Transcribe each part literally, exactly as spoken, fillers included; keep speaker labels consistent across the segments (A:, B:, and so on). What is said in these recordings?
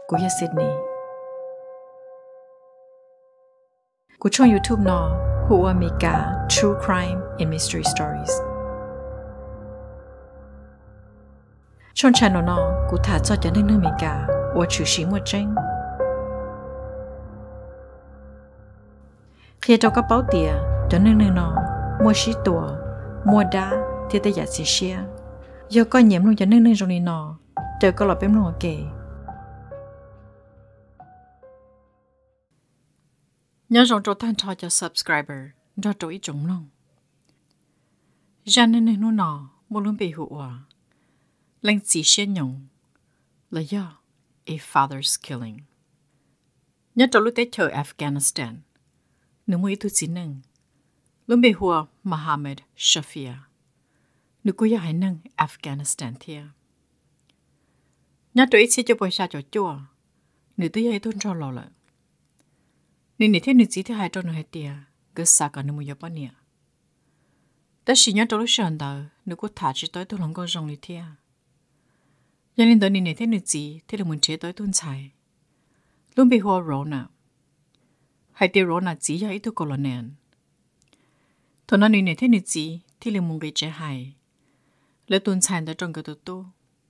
A: của Sidney. Của trong YouTube nó hùa Mekas True Crime and Mystery Stories. Trong channel nó của thả cho cho nên nơi Mekas và chủ sĩ một tranh. Khi trong các báo tìa cho nên nơi nó mua sĩ tùa, mua đá thì tới giả sĩ xia. Do có nhiễm luôn cho nên nơi trong này nó chờ có lọ bếm luôn kể. Nhớ rằng cho thanh cho cho subscriber cho cho ý chúng lòng. Ra nên nên nó nọ một luôn bị hụt à. Lên chỉ xuyên nhung là do a father's killing. Nhớ cho lúc tới chờ Afghanistan. Nếu mới thứ chín nâng luôn bị hùa Mohammed Shafia. Nếu cô yêu hãy nâng Afghanistan thia. Nhớ cho ít xe cho bồi xa cho chua. Nếu tôi yêu tôn cho lò lợ. Nên nếu thế nếu chỉ thế hai cho nó hết tia. Cứ xa cả nếu mới yêu bao nhiêu. Tất nhiên nhớ cho lúc sờn đờ. Nếu cô thả chỉ tới tôi lòng con rong lý thia. Cho nên tới nếu thế nếu chỉ thế là muốn chế tới tôn xài. Luôn bị hùa Rona. Hai tia Rona chỉ là ít tôi còn là nền. Thôi nó nếu thế nếu chỉ thì là muốn gây chế hại. Lấy tôn xài tới trong cái tụi tôi.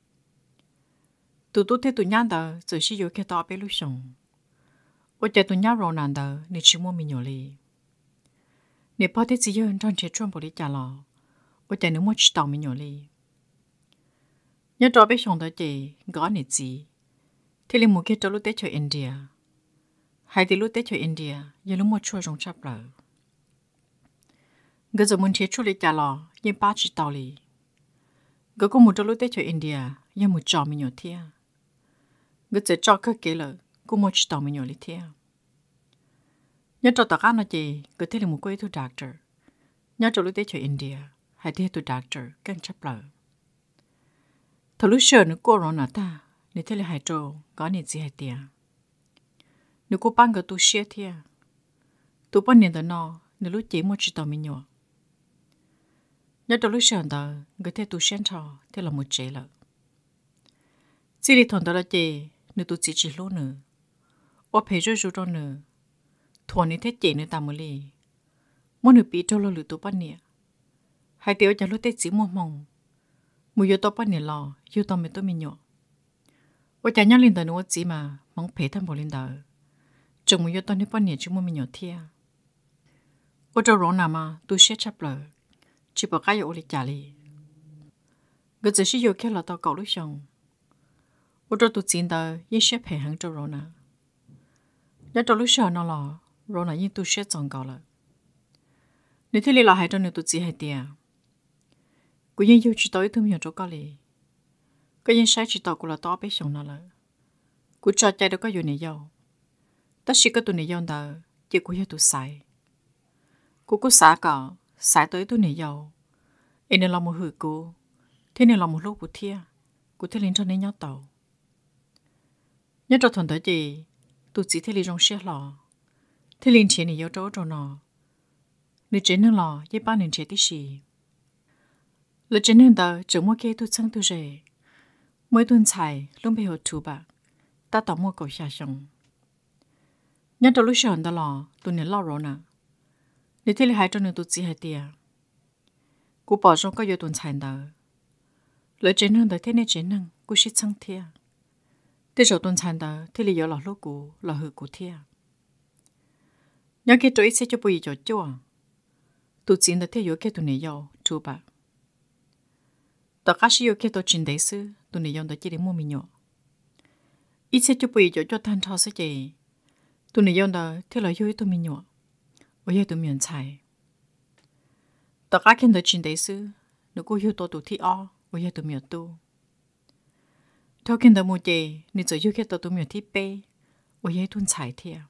A: Tụi tôi thấy tụi nhá đờ rồi sử dụng cái tỏ bé lúc sống. Ôi chạy tụi nhá Rona đờ nếu chỉ mua mình nhỏ lì. Nếu bỏ thế chỉ hơn trong chế trong bộ lý trả lò. Ôi chạy nếu mua chỉ tàu mình nhỏ lì. Nhớ cho bé sống tới chị gõ nè chị. Thì liền một cái cho lúc Tết cho India. Hai thì lúc Tết cho India, giờ lúc một chua rong chắp lỡ. Gỡ giờ muốn chế chua lý trả lò, nhưng ba chỉ tàu lì. Gỡ có một cho lúc Tết cho India, giờ một trò mình nhỏ thia. Gỡ giờ cho cơ kế lỡ, cũng một chỉ tàu mình nhỏ lý thia. Nhớ cho tất cả nó chị, gỡ thế là một quay thu doctor. Nhớ cho lúc Tết cho India, hai thì thu doctor, càng chắp lỡ. Thật lúc sợ nữa cô rồi nè ta, nếu thế là hai trâu, có nên gì hai tia. Nếu cô bán cái tu xe thia, tu bán tiền đó nó, nếu lúc chỉ một chỉ tao mình nhỏ. Nhớ đầu lúc sợ đó, người thế tu xe cho, thế là một chế lợ. Chỉ đi thằng đó là chế, nếu tu chỉ chỉ lỗ nữa, ở phía dưới rồi đó nữa, thằng này thế chế nữa ta mới đi, muốn được bị trâu lo lử tu bán tiền, hai tiêu cho lúc tết chỉ mua mông. Mùi yêu tao bắt nè lò, yêu tao mới tôi mình nhỏ. Ôi chả nhớ linh đời nữa chỉ mà, mong phê thăm bộ linh đời. Chồng mùi yêu tao nếu bắt nè chứ mua mình nhỏ thia. Ôi trâu rỗng nào mà, tôi sẽ chấp lời. Chỉ bảo cái yêu lịch trả lì. Người chỉ sử dụng cái là tao cậu lúc xong. Ôi trâu tôi chín đời, yên sẽ phê hẳn trâu rỗng nào. Nhớ trâu lúc sợ nó lò, rỗng nào yên tôi sẽ chọn cậu lại. Nếu thế lý là hai trâu nếu tôi chỉ hai tia. Cô yên yêu chỉ tới thơm hiểu chỗ có lì. Cô yên sai chỉ tao cô là tao bé sống nó lại. Cô cho chạy đâu có yêu này yêu. Tất nhiên có tụi này yêu đó, chỉ cô yêu tụi sai. Cô có xả cả, xả tới tụi này yêu. Em nên làm một hử cô, thế nên làm một lúc của thia. Cô thấy lên cho nên nhớ tàu. Nhớ cho thuần tới gì, tụi chỉ thấy lên trong xe lò. Thế lên chế này yêu chỗ cho nó. Nếu chế nên lò, với ba nên chế tí gì. Lời trên nên đó, chẳng mua kê tôi sang tôi rể. Mỗi tuần xài, lúc bây giờ thủ bạc, ta tỏ mua cầu xa xong. Nhớ cho lúc sờn đó lò, tôi nên lo rồi nè. Nếu thế là hai cho nên tôi chỉ hai tia. Cô bỏ trong có vô tuần xài đó. Lời trên nên đó thế nên trên nên, cô sẽ sang thia. Thế rồi tuần xài đó, thế là vô lò lúc cô, lò hư cô thia. Nhớ kê tôi ít sẽ cho bùi cho chua. Tôi chỉ là thế vô kê tôi này vô, thủ bạc. Tất cả sử dụng cái tổ chức đấy sư, tụi này dùng để chỉ để mua mình nhỏ. Ít sẽ chụp bì cho cho thanh thao sẽ gì. Tụi này dùng để theo lời yêu tụi mình nhỏ, ở đây tụi mình xài. Tất cả cái tổ chức đấy sư, nếu cô yêu tụi tụi thi o, ở đây tụi mình tu. Theo cái tổ mua gì, nếu chỉ yêu cái tổ tụi mình thi b, ở đây tụi xài thiệt.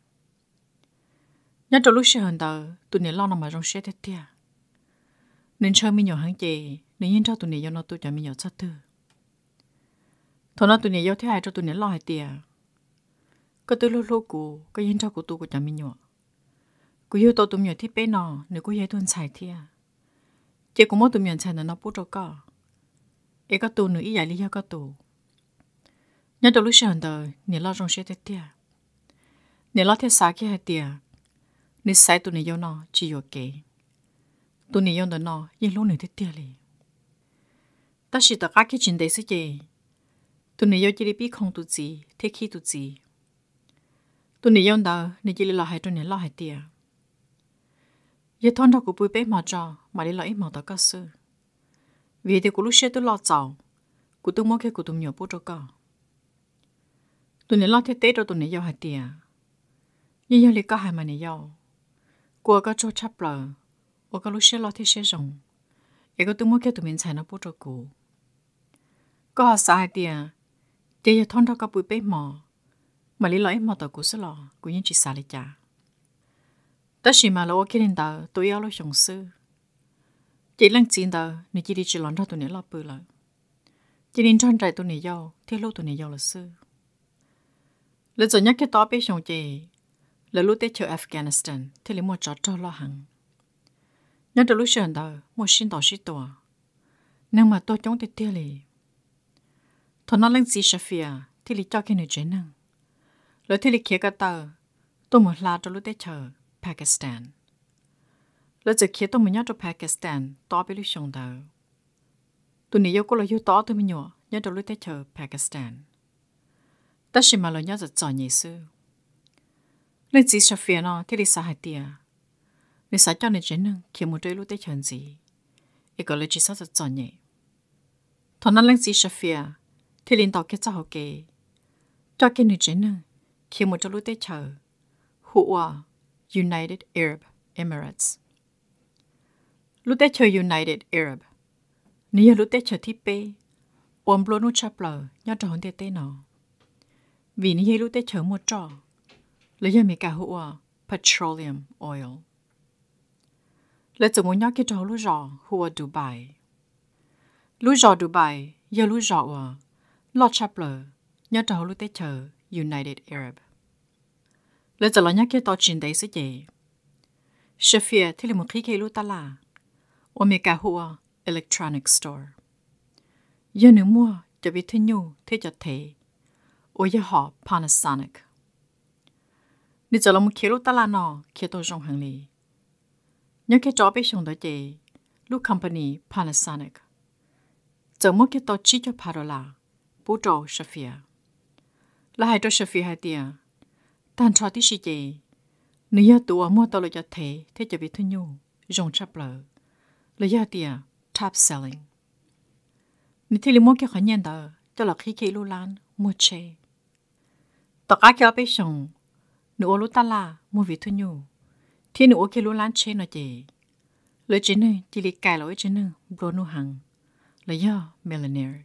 A: Nhớ trong lúc sẽ hơn đó, tụi này lo nằm ở trong xe thế thiệt. Nên chơi mình nhỏ hơn gì. Nếu như cho tụi này do nó tôi cho mình nhỏ sát thư. Thôi nó tụi này do thế hai cho tụi này lo hai tiền. Có tôi lô lô của, có yên cho của tôi của cho mình nhỏ. Cô yêu tôi tụi nhỏ thích bé nọ, nếu cô yêu tôi xài thia. Chỉ có mỗi tụi nhỏ xài là nó bút cho có. Ê có tù nữa ý giải lý do có tù. nhớ đầu lúc sáng đời nè lo trong xe thế tia nè lo thế sáng kia hay tia nè sai tụi nè yêu nó chỉ yêu kề tụi nè yêu đó nó yên lúc nè thế tia li ta chỉ tất cả cái chuyện đấy sẽ gì tụi nè yêu chỉ đi biết không tụi gì thế khi tụi gì tụi nè yêu đó nè chỉ lo hay tụi nè lo hay tia giờ thon đó của bùi bé mà cho mà đi lo ít mà đó có sự vì thì của lúc xe tôi lo giàu của tôi mua cái của tôi nhiều bút cho cả tụi này lo thế tết rồi tụi này giao hạt tiền nhưng giờ li có hai mà này giao của cái chỗ chấp lờ của cái lúc xe lo thế xe rồng để cái tôi mua cái tụi mình xài nó bút cho cụ có hạt xài tiền giờ giờ thon đó có bùi bé mà mà li lo ít mà đó của sẽ lo của những chị xài li trả tất nhiên mà lo cái nên đó tôi yêu lo sống sư chỉ lần chín đó nên chỉ đi chỉ lon đó tụi này lo bự rồi chỉ nên chọn trái tụi này giao thế lúc tụi này giao là sư lần giờ nhắc cái đó bé xong chị là lúc tới chơi Afghanistan thế là mua chó cho lo hàng nhớ từ lúc sáng đó mua xin tỏ xin tỏ nhưng mà tôi chống tới tiêu lì thằng nó lên gì Shafia thế là cho cái người chơi năng rồi thế là kia cái tờ tôi một là cho lúc tới chơi Pakistan rồi giờ kia tôi mới nhớ cho Pakistan đó bé lúc sáng đó tụi này yêu cô là yêu đó tôi mới nhớ nhớ từ lúc tới chơi Pakistan tất nhiên mà lo nhớ rất giỏi nhỉ sư nên chỉ Shafia nó thì đi xa hai tia nên xa cho nên chuyện năng khi một đôi lúc tới chuyện gì ý gọi là chỉ sao rất giỏi nhỉ thằng nó lên chỉ Shafia thì liên tục cái cháu kề cho cái người chuyện năng khi một đôi lúc tới chờ hùa United Arab Emirates lúc tới chờ United Arab nếu lúc tới chờ thì pe ôm luôn nút chắp lờ nhớ cho hắn tê tê nó vì như lúc tới chờ một trò lấy ra mấy cả hụa petroleum oil lấy từ một nhóc cái trò lúc rõ hụa Dubai lúc rõ Dubai giờ lúc rõ à lo chắp lờ nhớ trò lúc tới chờ United Arab lấy từ lo nhóc cái tàu chiến đấy sẽ gì Shafia thì là một khí cái lúc ta là ở mấy cả hụa electronic store giờ nếu mua cho bị thương nhu thế cho thế ôi giờ họ Panasonic nếu giờ là một kiểu ta là nó kiểu tôi dùng hàng lì nhớ cái job ấy dùng đó chị lúc company Panasonic giờ mua cái tàu chỉ cho Parola bố trò Shafia là hai trò Shafia hai tia tan trò tí gì chị nếu giờ tụi mua tàu là cho thế thế cho bị thương nhu dùng chắp lờ là giờ tia top selling nếu thì mua cái khoản nhân đó cho là khi khi lưu lan mua chê tất cả các bé xong nếu lúc ta là mua vị thu nhu thì nếu cái lưu lan chê nó chị lời chuyện này chỉ là cài lỗi chuyện này bro nu hàng là do millionaire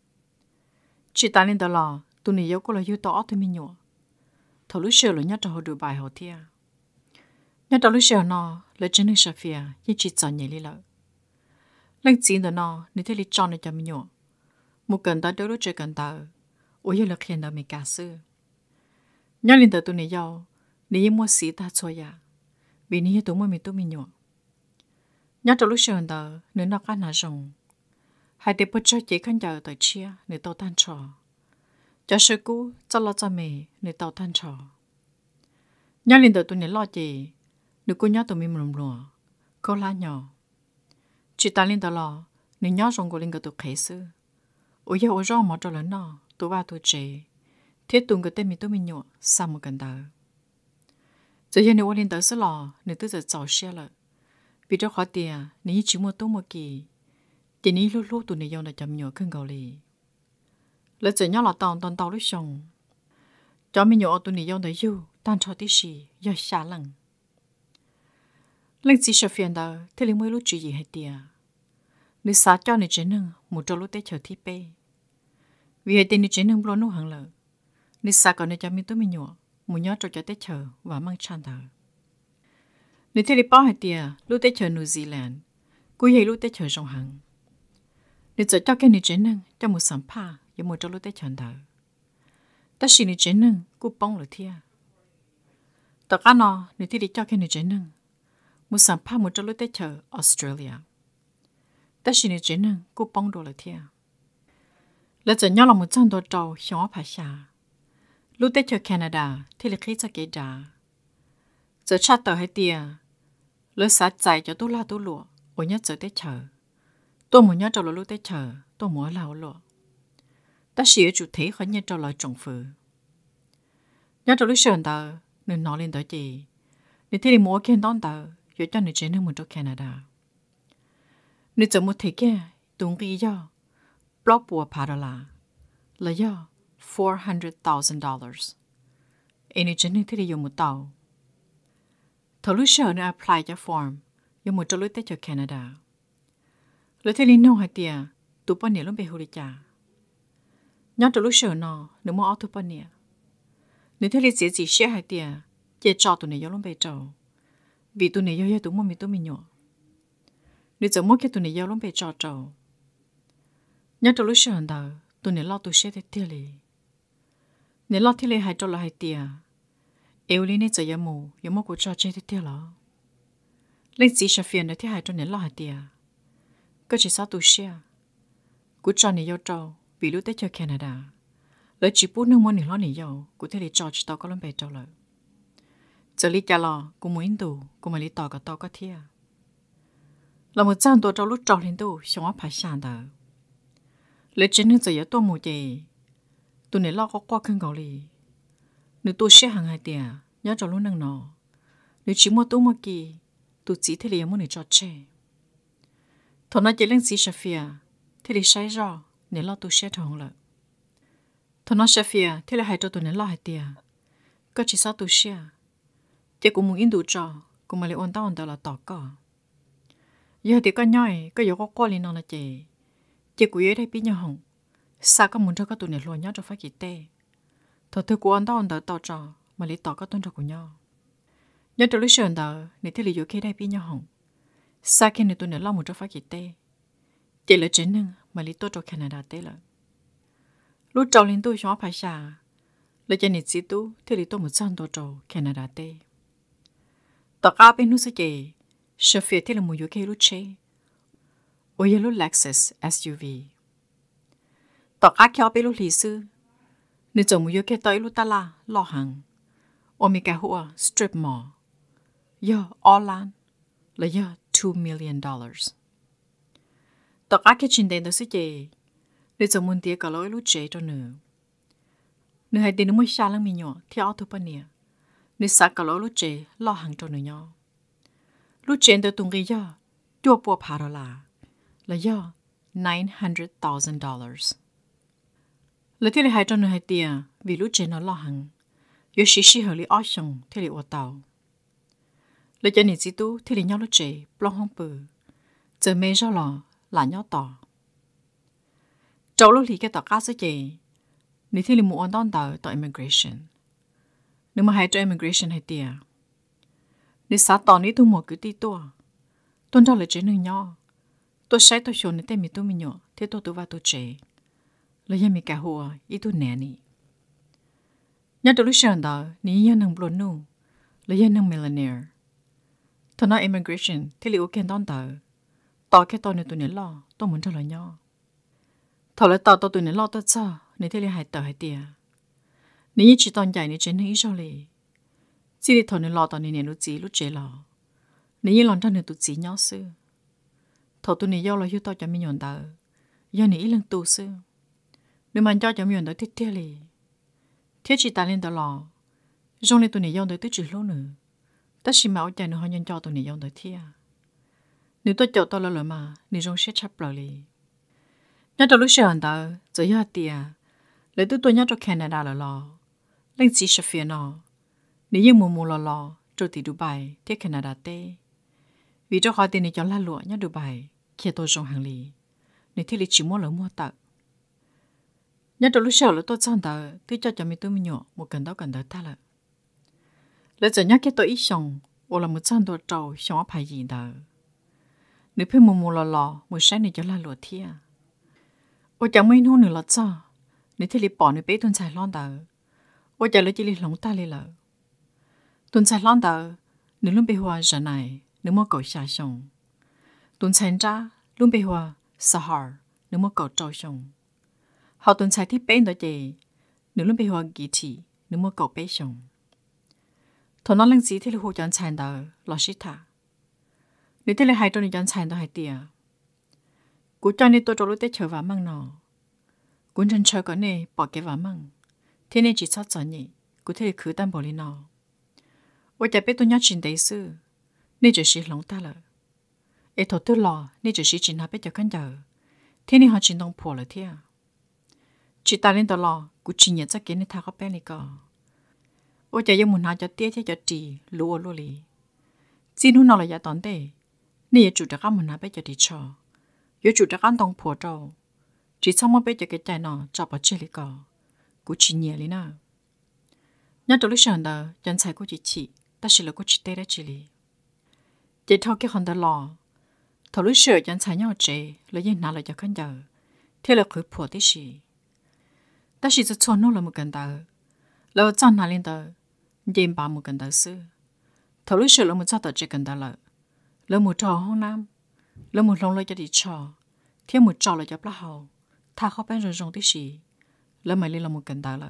A: chỉ ta lên đó là tụi này yêu có là yêu to thì mình nhọ thầu lúc xưa là nhớ cho họ đủ bài họ thia nhớ cho lúc xưa nó lời chuyện này Shafia như chỉ chọn nhảy đi lợ lần chín đó nó nếu thế là chọn được cho mình nhọ một cần ta đôi lúc chơi cần ta ôi giờ là hiện đó Mekas nhớ lên tờ tụi này giàu nếu mua xí ta cho ya vì nếu tụi mua mình tụi mình nhọ nhớ trong lúc sáng đó nếu nó cá nà rồng hai đứa bắt cho chị khán giả tới chia nếu tàu tan trò cho sư cũ cho lo cho mẹ nếu tàu tan trò nhớ lên tờ tụi này lo chị nếu cô nhớ tụi mình mồm lùa cô lá nhỏ chị ta lên tờ lo nếu nhớ rồng cô lên cái tụi khế sư ôi giờ ôi rõ mà cho lớn nó tụi ba tụi chị thế tụi người tên mình tụi mình nhọ sao một cần tờ giờ giờ nếu lên tờ sẽ lò nếu tôi giờ giàu xe了vì cho khó tiền nếu chỉ mua tụi một kỳ chỉ ní lúc lúc tụi này dùng để chấm nhọ cưng cầu lì lỡ giờ nhớ là tàu tàu tàu lúc xong cho mình nhọ tụi này dùng để yêu tan cho tí gì giờ xa lằng lần chỉ sợ phiền đó thế liền mới lúc chuyện gì hay tiền nếu xa cho này chuyện nâng một trò lúc tết chờ thi pe vì hệ tên này chuyện nâng luôn nô hàng lợ nếu xa còn này cho mình tụi mình nhọ một nhớ cho cho tết chờ và mang chan thở nếu thế thì bao hệ tiền lúc tết chờ New Zealand cuối hệ lúc tết chờ trong hàng nếu giờ cho cái này chuyện nâng cho một sản pa và một trò lúc tết chờ thở ta xin này chuyện nâng cú bông rồi thia tất cả nó nếu thế thì cho cái này chuyện nâng một sản pa một trò lúc tết chờ Australia ta xin này chuyện nâng cú bông đồ là thia lỡ giờ nhau là một trăm đô trâu xong phải xa lúc tết cho Canada thì là khi cho cái đá giờ chat tờ hay tia lỡ sát chạy cho tôi la tôi lụa ở nhất giờ tết chờ tôi muốn nhớ trâu là lúc tết chờ tôi muốn lao lụa ta xỉa chủ thế khó nhớ trâu là trồng phử nhớ trâu lúc sờn tờ nên nói lên tới chị để thì mua khen đón tờ rồi cho người chơi nước một chỗ Canada nếu giờ một thế kia đúng cái do blog bùa phá đó là là do four hundred thousand dollars anh ấy chân nước thì dùng một tàu thầu lúc sờn nó apply cho form dùng một chỗ lúc tết cho Canada lúc thì linh nông hay tia tụ bao nhiêu lúc bị hủy trả nhớ trâu lúc sờn nó nếu mua auto bao nhiêu nếu thế thì gì share hay tia chỉ cho tụi này lúc bị trâu vì tụi này yêu tụi mua mình tụi mình nhỏ nếu giờ mua cái tụi này yêu lúc bị trâu trâu nhớ trâu lúc sờn đó tụi này lo tụi share thì tia li nếu lo thì li hay trâu là hay tia yêu li nên giờ yêu mù yêu mù của trâu chơi thì tia lo lên gì Shafia nữa thì hay trâu này lo hay tia có chỉ sao tụi share của trâu này yêu trâu vì lúc tết cho Canada lỡ chỉ bút nông mua này lo này yêu của thế li trâu chỉ tao có lần bị trâu rồi giờ lý trả lo cũng muốn đủ cũng mà lý tỏ cả tao có thiệt là một trăm tuổi trâu lúc trâu lên đủ xong á phải sàn đó lấy trên nước giờ giờ tôi mua gì tụi này lo có qua khăn gạo lì nếu tôi sẽ hàng hai tiền nhớ trâu lúc nâng nọ nếu chỉ mua tôi mua kỳ tôi chỉ thấy là muốn để cho chơi thằng nó chỉ lên xí Shafia thì là sai rồi nếu lo tôi sẽ thằng lại thằng nó Shafia thì là hai trâu tụi này lo hai tiền có chỉ sao tôi sẽ chị cũng muốn in đủ cho cũng mà lại ôn tao ôn tao là tỏ cỏ giờ thì có nhoi có yếu có qua lên nó là chị chị cũng yếu đây biết nhau hồng sao có muốn cho các tụi này luôn nhau cho phát kỳ tê thôi tôi cũng ôn tao ôn tao tao cho mà lấy tỏ các tuần cho của nhau nhớ từ lúc sờn tao này thì lấy yếu cái đây biết nhau hồng sao khi này tụi này lo muốn cho phát kỳ tê chị lấy chính nâng mà lấy tốt cho Canada tê là lúc trâu lên tôi xóa phải xà lấy cho này xí tú thì lấy tôi một trăm đô trâu Canada tê tao cá bên nước sấy Shafia thì là một yếu cái lúc chơi, ôi lúc Lexus S U V, tao cá kéo bên lúc lịch sử, nếu chồng một yếu cái tới lúc ta la lo hàng, ôi mình cái hoa strip mall, yo Orlan là yo two million dollars, tao cá cái chuyện tiền đó sấy, nếu chồng muốn tiền cả lối lúc chơi cho nữa, nếu hai tiền nó mới xa lắm mình nhỏ thì auto bao nhiêu nếu sao cả lối lúc chơi lo hàng cho nữa nhau lúc chơi từ tung cái do chua bùa phá đó là là do nine hundred thousand dollars là thế là hai cho nữa hai tiền vì lúc chơi nó lo hàng yếu xí xí hợp lý option thế là ô tàu là cho nên chỉ tu thế là nhau lúc chơi plong không bự giờ mấy giờ lò là nhau tỏ cháu lúc thì cái tỏ cá sấu chơi nếu thế là muốn ăn đòn tàu tàu immigration nếu mà hai cho immigration hay tiền nếu sát tỏ ní thu một cứ tí tua tôi cho là chế nơi nhỏ tôi sai tôi chọn tên mi tôi mi nhỏ thế tôi tôi vào tôi chế là giờ mi cả hồ ít tôi nè nị nhớ tôi lúc sáng đó ní giờ năng bồn nu là giờ năng millionaire thằng nói immigration thì liệu kiện đón tờ tỏ cái tao này tôi nè lo tôi muốn cho là nhỏ thằng lại tao tôi tôi nè lo tôi sao nếu thế là hai tờ hai tiền nếu như chỉ toàn giải nếu chế nơi ít sao lì chỉ để thằng này lo tao này nè lúc gì lúc chế lo nếu như lòng trong này tụt chỉ nhỏ xưa thầu tụi này do là yêu tao cho mình nhọn tờ do này ít lần tù xưa nếu mà cho cho mình nhọn tờ thiết thiết lì thiết chỉ ta lên tờ lo trong này tụi này do tờ tứ chữ lâu nữa tất nhiên máu chạy nữa họ nhận cho tụi này do tờ thiết nếu tôi chọn tao là lời mà nếu trong sẽ chấp lời lì nhớ tao lúc sáng tờ giờ yêu tiền lấy tụi tôi nhớ cho Canada là lo lên chỉ Shafia nó nếu như mùa mùa lò lò rồi thì Dubai thế Canada tê vì cho họ tiền này cho la lụa nhá Dubai kia tôi trong hàng lì nếu thế thì chỉ mua lỡ mua tặng nhớ cho lúc sau là tôi chọn tờ tôi cho cho mình tôi mình nhỏ một cần đó cần đó ta là lấy giờ nhắc cái tôi ít xong hoặc là một trăm đô trâu xong phải gì đó nếu phải mùa mùa lò lò một sáng này cho la lụa thia ôi chẳng mấy hôm nữa là sao nếu thế thì bỏ nếu bé tuần xài lon tờ ôi chẳng lấy chỉ lấy lỏng ta lấy lợ tuần xài lon tờ nếu luôn bị hoa giờ này nếu mua cầu xa xong tuần xài ra luôn bị hoa sahar nếu mua cầu trâu xong họ tuần sai thì bên đó chị nếu lúc bây giờ kỳ thị nếu mua cậu bé xong thằng nó lên gì thì là hồ chọn sai đó lo xí thà nếu thế là hai trong những chọn sai đó hai tia cú cho nên tôi cho lúc tết chờ vào măng nọ cú chân chờ cái này bỏ cái vào măng thế nên chỉ sót cho nhỉ cú thế là cứ tan bỏ đi nọ ôi chả biết tôi nhớ chuyện đấy xưa nên chỉ xí lòng ta là ấy thằng tôi lo nên chỉ xí chuyện nào biết cho con giờ thế nên họ chỉ đông phù là thế à chỉ ta lên đó lo cú chỉ nhận ra cái này thà có bé này cả ôi chả giống muốn nói cho tiếc cho cho chị lúa lúa lì xin hôm nào là giá tón đấy nên chủ đặc muốn nói bé cho đi cho yếu chủ đặc đông phù trâu chỉ xong mới bé cho cái trái nọ cho bỏ chơi lì cả cú chỉ nhẹ lì nào nhớ từ lúc sáng đó chân sai của chị chị ta chỉ là của chị tê đã chỉ lì chị thao cái con đó lo thầu lúc sửa chân sai nhau chế lấy gì nào là cho con giờ thế là cứ phù tí gì ta chỉ cho nó là một cái đó lâu chọn nào lên đó nhìn ba một cái đó xưa thầu lúc sửa là một sao tờ chỉ cái đó là lâu một trò hôm nam lâu một lòng lấy cho đi trò thêm một trò là cho bao hậu ta khó bên rồi rong tí gì lâu mày lên là một cái đó là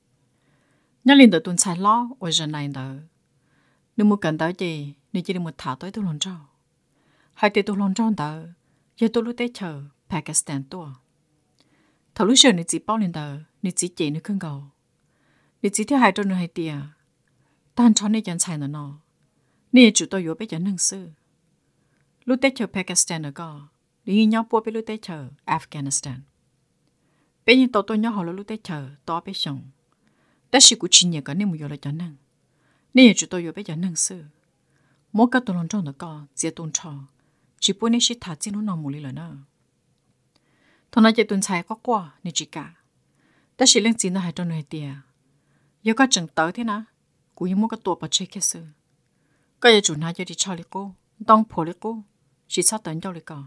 A: nhớ lên đó tuần sai lo ở giờ này đó nếu một cái đó gì nếu chỉ được một thảo tới tôi lòng trò hai tay tôi lòng trò đó giờ tôi lúc tết chờ Pakistan tôi thầu lúc sửa nếu chỉ bao lên đó nếu chỉ chỉ nữa không够nếu chỉ theo hai trò nữa hai tia tan cho nên chân sai nữa nó nên chủ tôi yếu bây giờ năng sư lúc tết chờ Pakistan nữa có đi nhau bố bây lúc tết chờ Afghanistan bây giờ tôi tôi nhau họ lúc tết chờ to bây xong đã chỉ của chị nhẹ cái nên một giờ là cho năng nên chủ tôi yếu bây giờ năng sư mỗi cái tôi lòng trong nữa có chỉ tôn trò chỉ bố nên chỉ thả chỉ nó nằm một lý là nữa thằng này chỉ tuần sai có qua nên chỉ cả đã chỉ lên chín nó hai trò nữa tia giờ có chừng tới thế nào cũng như một cái tổ bật chơi kia sư cái giờ chủ nào giờ đi chơi đi cô đông phổ đi cô chỉ sao tới nhau đi cả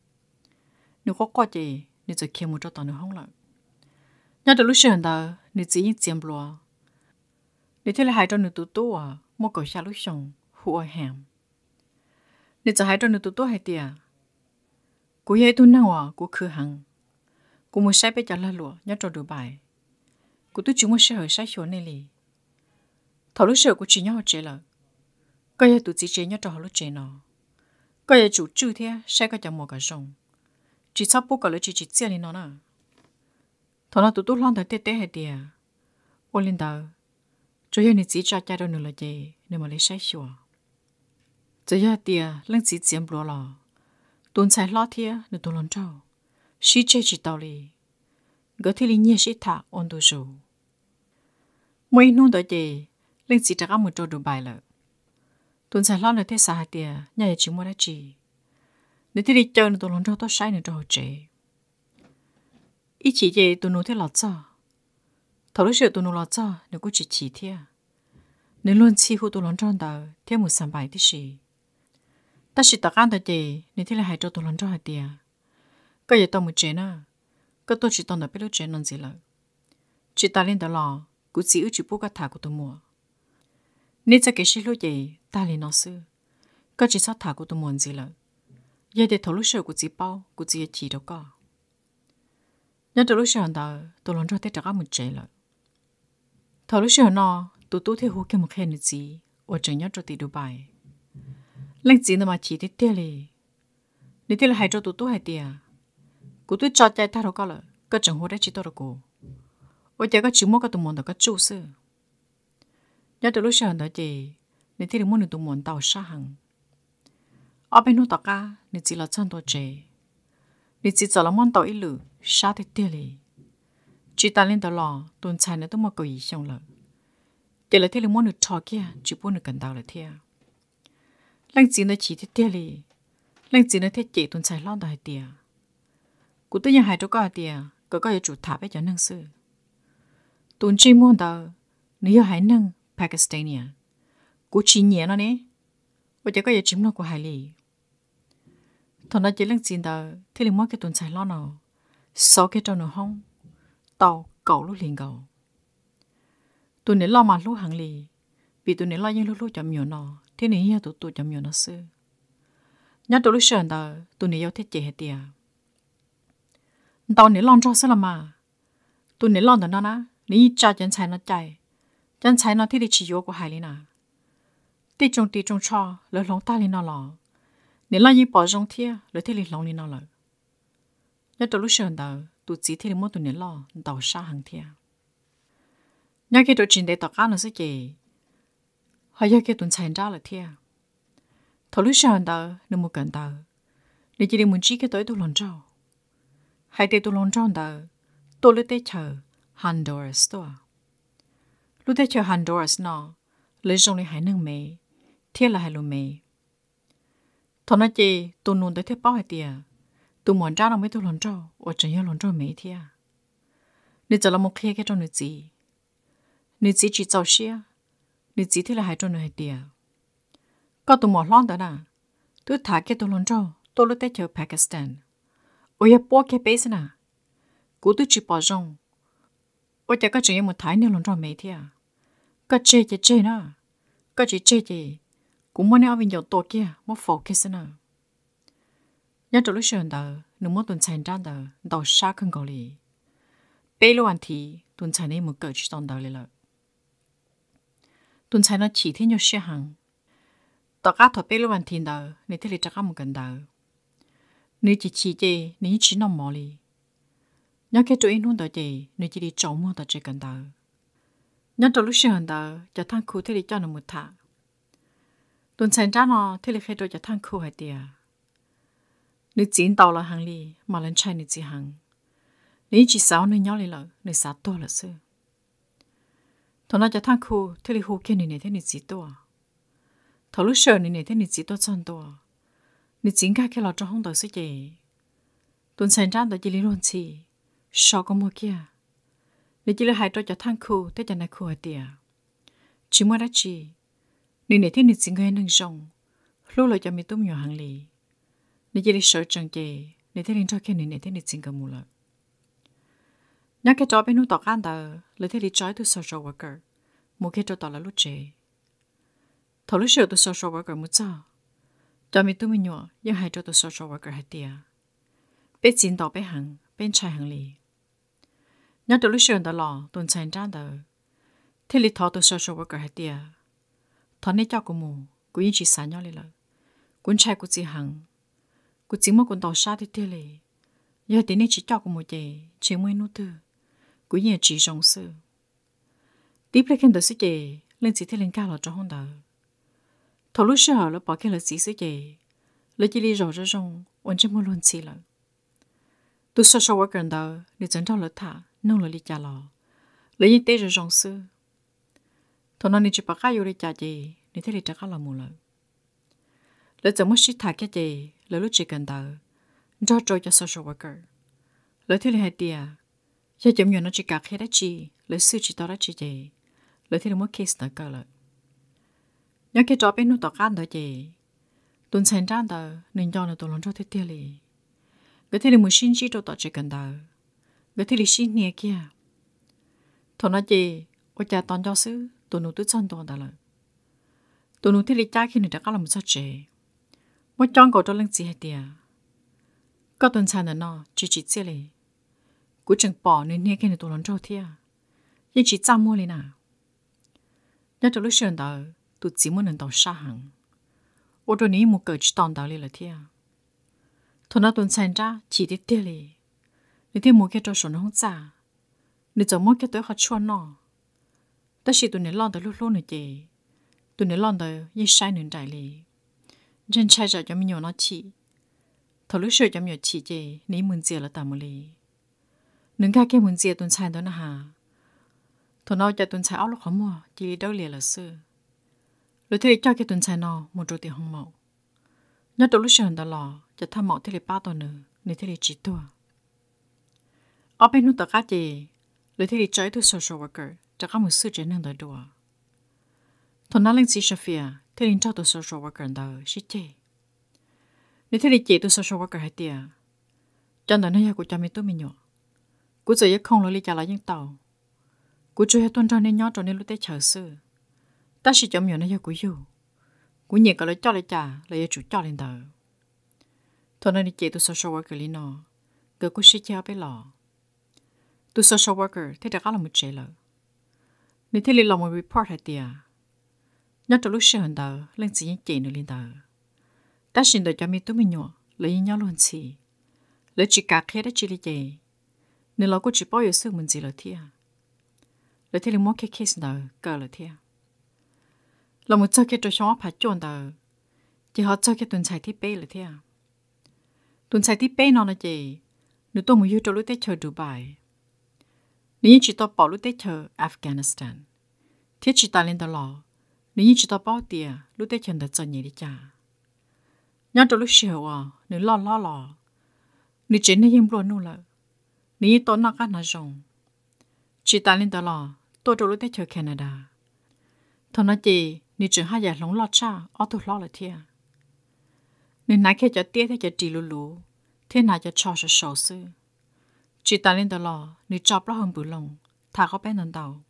A: nếu có qua gì nếu giờ kia một trò tao nữa không lại nhớ từ lúc sáng đó nếu chỉ những chuyện bừa nếu thế là hai trò nữa tụt tụt à một cái xa lúc sáng hùa hẻm nếu giờ hai trò nữa tụt tụt hai tia cô ấy tu nào à cô khử hàng cô muốn sai bây giờ là lúa nhớ trò đủ bài cô tôi chúng muốn sai hơi sai chỗ này li thầu lúc sửa cô chỉ nhớ họ chế là cái ấy tụi chỉ chế nhớ trò họ lúc chế nó cái ấy chủ chữ thế sai cái chồng một cái rồng chỉ sắp bố cái lúc chỉ chỉ chia lên nó nè thầu nào tụi tôi lo tới tết tết hay tiề ôn lên đầu chủ yếu là chỉ cho cha đâu nữa là gì nếu mà lấy sai chỗ chủ yếu tiề lên chỉ chiếm lúa lò tuần sai lo thế nếu tôi làm trâu xí chơi chỉ tao li gỡ thì linh nhẹ xí thả ôn đồ rồi mấy nôn đó gì lên chỉ trả một trâu đồ bài了tuần sai lo nữa thế sao tiề nhà chỉ mua đã chỉ nếu thì đi chơi tôi làm trâu tôi sai nữa trâu chế ít chỉ gì tôi nói thế là sao thầu lúc sửa tôi nói là sao nếu cứ chỉ chỉ thế nếu luôn chỉ hút tôi làm trâu đó thế một sản bài thế gì ta chỉ tất cả đó gì nếu thế là hai trâu tôi làm trâu hai tiề cái gì tao muốn chế na cái tôi chỉ tao nói biết lúc chế làm gì là chỉ ta lên đó là cứ chỉ ước chỉ bố cái thả của tôi mua nếu cho cái gì lúc gì ta lên nó xưa cái chỉ sao thả của tôi muốn gì là giờ để thầu lúc sửa của chỉ bao của chỉ chỉ đâu có nhớ từ lúc sửa đó tôi làm cho thế tất cả một chế là thầu lúc sửa nó tôi tôi theo hồ cái một khen gì ở trên nhớ cho tỷ Dubai lên gì mà chỉ để tiền li nếu thế là hai cho tôi tôi hai tiền cô tôi cho chạy thay đâu có là cái trường hồ đấy chỉ tôi là cô ở đây có chỉ mua cái tụi mình được cái chủ sư nhớ từ lúc sửa đó chị nếu thế là muốn được tụi mình tàu xa hàng ở bênนู้นตอกานี่จีละจันตัวเจนี่จีจะละมันต่ออีหลือชาติเตียเลยจีตาเล่นตลอดตุนชายเนี่ยต้องมากุยช่องเลยเดี๋ยวเลยที่เรามันหนุทอเกียจีปุ่นหนุกันดาวเลยเทียหลังจีนเนี่ยจีที่เตียเลยหลังจีนเนี่ยที่จีตุนชายล่อได้เตียกูตัวยังหายตัวก็เตียก็ก็ยังจุดถาไปจากนั่งซื้อตุนจีมันดาวนี่ยังหายนั่งปากีสถานเนี่ยกูจีเนียนะเนี่ยว่าจะก็ยังจิ้มนกกูหายเลยตอนนั้นจีเรื่องจีนเดอที่ลิมว่าแกตุนใส่ล้อเนาสอแกเจ้าหนูห้องเต่าเก่าลูกลิงเก่าตัวนี้ล้อมาลูกหางลีปีตัวนี้ล้อยังลูกลูกจำอยู่เนาที่นี่ยังตัวตัวจำอยู่เนาซื้อยัดตัวลูกเฉินเดอตัวนี้ยาวที่เจ๋เตียตอนนี้ลองจ้าสละมา tôi nể lon tụi nó na lý cha chân chạy nó chạy chân chạy nó thì đi chỉ vô của hai lý na tê trong tê trong cho lỡ lòng ta lý nó lò nể lo gì bỏ trong thia lỡ thì lý lòng lý nó lỡ nhớ tôi lúc sờn đầu tụi chỉ thì mua tụi nể lo đầu xa hàng thia nhớ cái đồ chuyện để tao cá nó sẽ gì họ nhớ cái tuần chạy ra là thia thầu lúc sờn đầu nó mua cần đầu để chỉ để muốn chỉ cái tới tụi lòng trâu hai tê tụi lòng trâu đầu tôi lúc tê chờ Honduras đó lúc tê chờ Honduras nó lấy trong này hai nương mẹ thiết là hai lô mẹ thằng nó chỉ tôi nuôi tới thiết bao hai tia tôi muốn ra nó mới tôi lòng trâu ở trên nhà lòng trâu mẹ thia nên giờ là một khi cái trong nữ gì nữ gì chỉ giàu xia nữ gì thì là hai trong nữ hai tia có tôi muốn lon đó nè tôi thả cái tôi lòng trâu tôi lúc tê chờ Pakistan ôi ya bỏ cái base nè cú tôi chỉ bỏ rong ôi chả có chuyện một thái nên lòng trâu mẹ thia có chơi chơi chơi nữa có chỉ chơi chơi cũng muốn nói về nhiều tổ kia muốn phổ cái gì nữa nhớ trong lúc sờn đó nếu muốn tuần chạy ra đó đầu xa không có lý bây giờ anh thì tuần chạy này một cỡ chỉ tồn đó là tuần chạy nó chỉ thiên nhiều xe hàng tất cả thọ bây giờ anh thì đó nếu thế thì chắc không cần đó nếu chỉ chỉ chơi nếu chỉ nằm mò li nhớ cái chỗ in luôn đó chơi nếu chỉ đi trâu mua đó chơi cần đó nhớ trong lúc sờn đó cho thằng khu thế thì cho nó một thằng tuần chạy ra nó thế thì khi tôi cho thằng khu hay tiệt nếu chiến tàu là hàng li mà lần chạy nếu chỉ hàng nếu chỉ sáu nếu nhau li là nếu sáu to là sư thằng nào cho thằng khu thế thì khu kia nếu này thế nếu chỉ to thằng lúc sờn nếu này thế nếu chỉ to chân to nếu chiến cả cái lọ trong không đầu sư gì tuần chạy ra đó chỉ li luôn chi sao có mua kia nếu chỉ là hai trò cho thằng khu thế cho này khu hay tiệt chỉ mua đã chi nếu này thế nếu chỉ người nâng rong lúc lại cho mình tôm nhỏ hàng li nếu chỉ đi sợ chẳng chê nếu thế nên cho cái này nếu thế nên chính cái mù lợ nhắc cái job bênนู้นต่อกันđó lấy thế đi trói từ social worker một cái jobต่อlà lúc chê thầu lúc sợ từ social worker một giờ cho mình tụi mình nhỏ nhưng hai job từ social worker hai tia bên chínhต่อbên hàng bên trái hàng li nhắc từ lúc sợ đó lò tuần sáng ra đó thế đi thầu từ social worker hai tia thằng này cho cô mù cô yên chỉ sáng nhau li lợ cuốn trái cô chỉ hàng cô chỉ muốn con tàu xa thì thế này giờ thì nên chỉ cho cô một chế chỉ mới nút từ cô yên chỉ trong sự tiếp lấy cái đó sự chế lên chỉ thế lên cao là trong hông đó thầu lúc sợ là bỏ cái là chỉ sự chế lấy chỉ đi rõ ra trong完全没乱起了tôi sợ sợ worker đó để dẫn到了他弄了离家了lấy những tế rồi trong sự thầu nó nên chỉ bỏ cái vô để trả chế để thế thì trả cái là mù了lấy怎么去谈cái chế lấy lúc chỉ cần đó cho cho cho social worker lấy thế là hai tia giờ chấm nhận nó chỉ cả khi đã chi lấy sự chỉ tao đã chi chế lấy thế là một case nữa cơ lại nhớ cái job bên nó tao can đó chế tuần sáng ra đó nên cho nó tao làm cho thế tia li cái thế là một sinh chỉ cho tao chỉ cần đó cái thế là sinh nhẹ kia thằng nó chế ở nhà toàn cho sư tụi nó tự chọn tụi đó là tụi nó thế là cha khi nó đã có làm sao chế một trong cổ cho lên gì hết tiệt, có tuần sáng nó chỉ chỉ chơiเลยกูจึงbỏ nên nghe cái này tụi nó cho thiệt, nhưng chỉ chăm muaเลยnè, nhớ cho lúc xưa đó tụi chỉ muốn nên tàu xa hàng, ô tô này một cỡ chỉ tòn tàuเลยlà thiệt, thằng nó tuần sáng ra chỉ để tiệtเลย, để tiệt một cái cho số nó không trả, để cho một cái tối họ chua nó,แต่是tụi này lo tới lúc lúc này chị, tụi này lo tới như sai nên đạiเลยdân trai giờ cho mình nhỏ nó chỉ thầu lúc sửa cho mình chỉ gì ní muốn gì là tạm một lý nâng cao cái muốn gì tuần sai đó nè hà thầu nó cho tuần sai áo lúc khó mua chỉ đâu liền là xưa rồi thế cho cái tuần sai nó một trâu tiền không màu nhớ đầu lúc sửa đó lò cho tham mạo thế là ba tuần nữa nên thế là chỉ tua ở bênนู้นต่อกันgì rồi thế là trái từ social worker cho các một sự chuyển năng đời đùa thầu nó lên si Shafia thế nên cho tôi social worker đó xí chế nếu thế thì chị tôi social worker hay tiệt cho nên nó của cha mẹ tôi mình nhỏ của giờ không lo lý trả lại những tàu của chơi tuần tròn nên nhỏ tròn nên lúc tết chờ sư ta chỉ chấm nhỏ nó của yêu của nhiều cái lấy cho lấy trả lấy chủ cho lên tàu thôi nên chị tôi social worker lý nó cái của xí chế bé lò tu social worker thế đã có là một chế lợ nếu thế là một report hay tiệt nhớ từ lúc xưa hơn đó lên chỉ những chuyện nữa lên đó đã xin được cho mình tụi mình nhỏ lấy nhau luôn xí lấy chỉ cả khi đã chỉ là gì nên là cô chỉ bao giờ sức mình gì là thiệt lấy thế là mỗi cái case đó cỡ là thiệt là một số cái trò chơi phải chọn đó chỉ họ cho cái tuần sai thiết bị là thiệt tuần sai thiết bị nó là gì nếu tôi muốn yêu cho lúc tết chơi Dubai nếu chỉ tôi bỏ lúc tết chơi Afghanistan thiết chỉ ta lên đó lo nếu chỉ tôi bỏ tiền lúc tết chơi được cho nhiều đi cha nhớ cho lúc xưa à nếu lo lo lo nếu chỉ nên im luôn luôn là nếu tôi nói cái nào rong chỉ ta lên đó lo tôi cho lúc tết chơi Canada thằng nói gì nếu chỉ hai giờ lóng lo cha ở tôi lo là thiệt nếu nãy khi cho tiếc thì cho chỉ lù lù thế nào cho cho sự sầu sư chỉ ta lên đó lo nếu chọc lo hơn bự lòng thà có bé nón đầu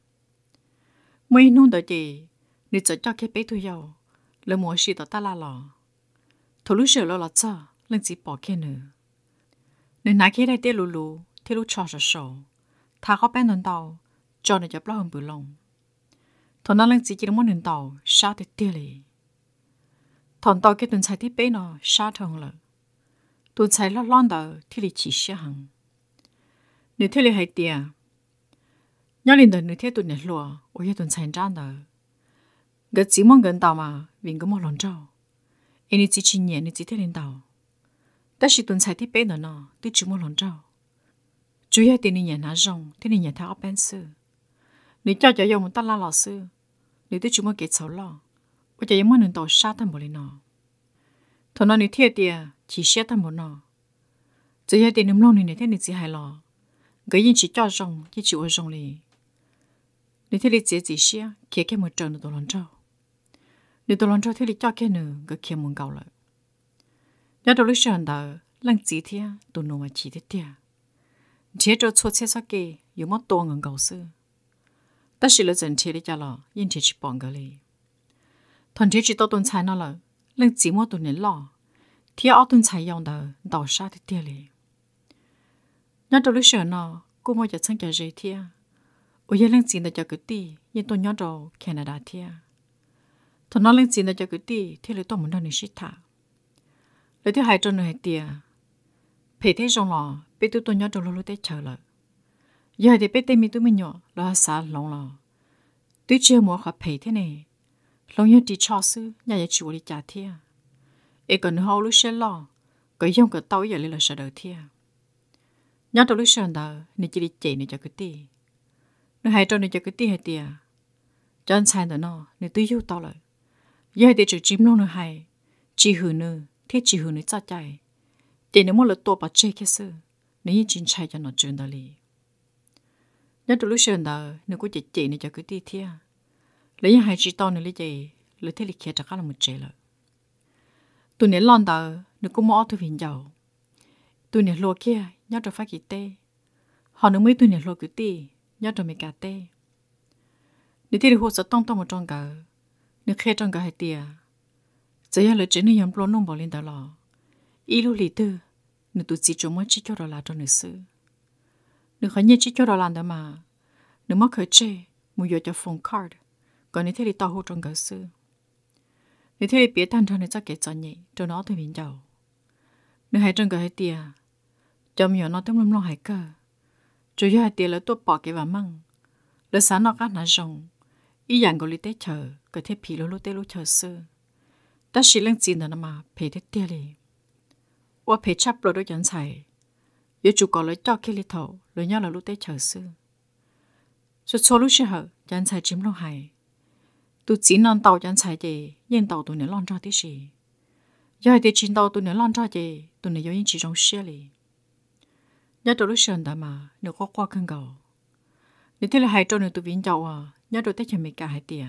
A: mấy nón đó gì nếu chỉ cho cái bé thôi giàu lời muốn xí đó ta la lò thôi lúc sửa lo là cho lên chỉ bỏ kia nữa nếu nãy khi đây tiếc lù lù thì lúc cho sự sầu thà có bé nón đầu cho nó chọc lo hơn bự lòng thôi nó lên chỉ chỉ muốn nón đầu sao thì tiếc liền thằng tao cái tuần sai tí bé nó sao thằng lợ tuần sai lo lon đầu thì lì chỉ xia hằng nếu thế lì hay tiền nhớ liền đầu nếu thế tuần này lúa ở cái tuần sai tràn đầu cái chỉ mong gần tao mà vì cái mong lòng trâu anh chỉ chỉ nhẹ anh chỉ thế liền đầuแต่是tuần sai tí bé nó nó tôi chỉ mong lòng trâu chủ yếu tiền nhẹ nã rong thế nhẹ tháo bên sư nếu cho cho dùng một tát la lò sư nếu tôi chỉ mong cái xấu lo我就要么能到沙滩不里呢，同那你贴的只沙滩不呢，这些点你们弄你那天你只还了，个人只加上一只我上哩，你天你只只些，开开门转到多兰州，你多兰州天你加开呢个开门够了，要到你上到冷几天都弄完起的点，接着错切啥个有么多人搞事，但是了整天的家了，人天去帮个哩。thằng trẻ chỉ tao tuần sai nó là lần chỉ mua tuần này lo thì ở tuần sai用的倒沙的店里nhớ đầu lúc xưa nó cô mua cho sang cho dễ thiệt ở nhà lần chỉ là cho cái tí nhưng tôi nhớ đầu Canada thiệt thằng nó lần chỉ là cho cái tí thì lấy tôi muốn nó nên shit thà lấy thứ hai trong này tiệt phải thế trong lò bé tôi tôi nhớ đầu lúc tết chờ lại giờ thì bé tên mình tôi mình nhỏ là xa lòng lò tôi chưa mua khó phải thế này lòng nhớ đi cho sư nhà nhà chịu đi trả thiệt, ấy còn hậu lúc xe lo, cái dòng cái tàu giờ lên là sợ đời thiệt, nhớ đầu lúc xe đó, nên chỉ đi chạy nên cho cái tì, nên hai trâu nên cho cái tì hay tiệt, cho anh sai nữa nó, nên tôi yêu tao lại, giờ thì chỉ chim luôn nữa hay, chỉ hư nữa, thế chỉ hư nữa cha chạy, để nếu một lần to bắt chơi cái sự, nên như chính sai cho nó chuyện đó li, nhớ đầu lúc xe đó, nên cũng chỉ chạy nên cho cái tì thiệt. lấy hai chỉ tao này lấy gì lấy thế lịch kia chắc là một chế rồi tụi này lon đầu nó cũng mua tụi hình giàu tụi này lúa kia nhớ cho phát kỳ tê họ nó mới tụi này lúa cứ tê nhớ cho mấy cả tê nếu thế thì hồ sơ tông tông một trong cả nếu khe trong cả hai tia giờ giờ lấy chế này nhắm plon nông bỏ lên đầu lò ý lưu lý tư nếu tụi chỉ chúng mới chỉ cho đó là cho nữ sư nếu khó nhớ chỉ cho đó là đó mà nếu mất khởi chế mua vô cho phone card còn nếu thế thì tao hỗ trong cái sư nếu thế thì biết thanh thằng này chắc kể cho nhỉ cho nó thì mình giàu nếu hai trong cái hai tia cho mình nó tấm lông lông hai cơ chủ yếu hai tia là tôi bỏ cái vào măng là sáng nó cắt nó rồng ý dạng của lý tế chờ cái thế phí lô lô tế lô chờ sư ta chỉ lên chín đó mà phê thế tia li và phê chấp lô đôi dẫn xài yếu chủ có lấy cho cái lý thầu lấy nhau là lô tế chờ sư số số lúc xưa dẫn xài chiếm lông hai tụi chỉ non tàu chẳng xài gì, nhưng tàu tụi này lon ra tí gì. Giờ thì chín tàu tụi này lon ra gì, tụi này có những chỉ trong xe li. Nhớ tụi lúc sơn đã mà, nếu có qua cơn gầu. Nếu thế là hai trâu này tụi viên giàu à, nhớ tụi tết cho mình cả hai tiền.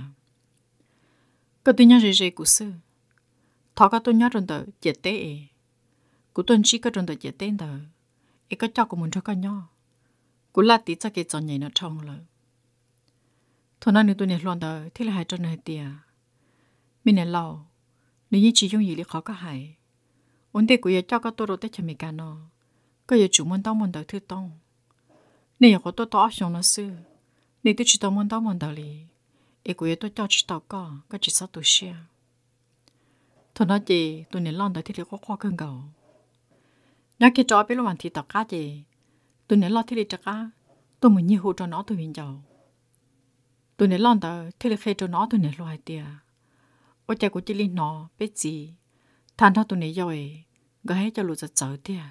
A: Cái tụi nhớ gì gì của sư. Thọ các tụi nhớ trong tờ chết tế ấy. Của tuần chỉ có trong tờ chết tế tờ. Ấy có cho của mình cho con nhau. Của là tí cho cái chọn nhảy nó trong rồi. Thôi nói nếu tôi này loạn đó thì là hai trâu này tiệt, mình này lâu, nếu như chỉ dùng gì thì khó có hại, ổn định của giờ cho các tôi rồi tết cho mình cả nó, có giờ chủ muốn tông muốn đợi thứ tông, Nè có tôi tao xong nó sư nè tôi chỉ tao muốn tao muốn tao li ấy của tôi cho chỉ tao có cái chỉ sao tôi xia thôi nói gì tôi nè lon tới thì có khoa cơn gầu nhớ cái trò biết lúc mà thì tao cá gì tôi nè lo thì đi chắc á tôi muốn nhiều hồ cho nó tôi hiện giàu tôi nè lon tới thì khi cho nó tôi nè lo hai tia ở nhà của chị linh nó biết gì than thao tôi nè rồi gái cho lụt giật giật tia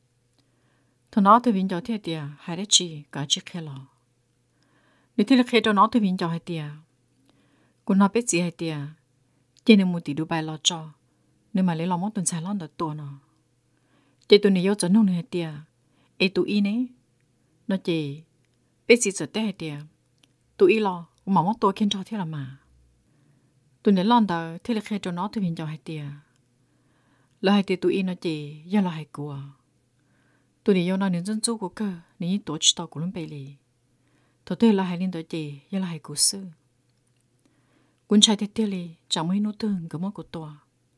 A: thôi nó tôi hiện giàu tia tia hai đứa chị cả chiếc khe lò nếu thì khi cho nó tôi hiện giàu hai tia cô nó biết gì hai tia chỉ nên một tỷ đô bài lo cho nên mà lấy lo món tuần xài lon được tua nó chị tôi này yêu chân nông hai tia ấy tụi y nè nó chỉ biết gì sợ té hai tia tụi y lo mà món tua khen cho thế là mà tụi này lon đó thì là khi cho nó tôi hiện giàu hai tia là hai tia tụi y nó chỉ do là hai của tụi này yêu nó nên dân chú của cơ nên tổ chức tao của luôn bề lì thôi tôi là hai liên đó chỉ do là hai của sư quân trai thế tia lì chẳng mấy nô tương cái món của tôi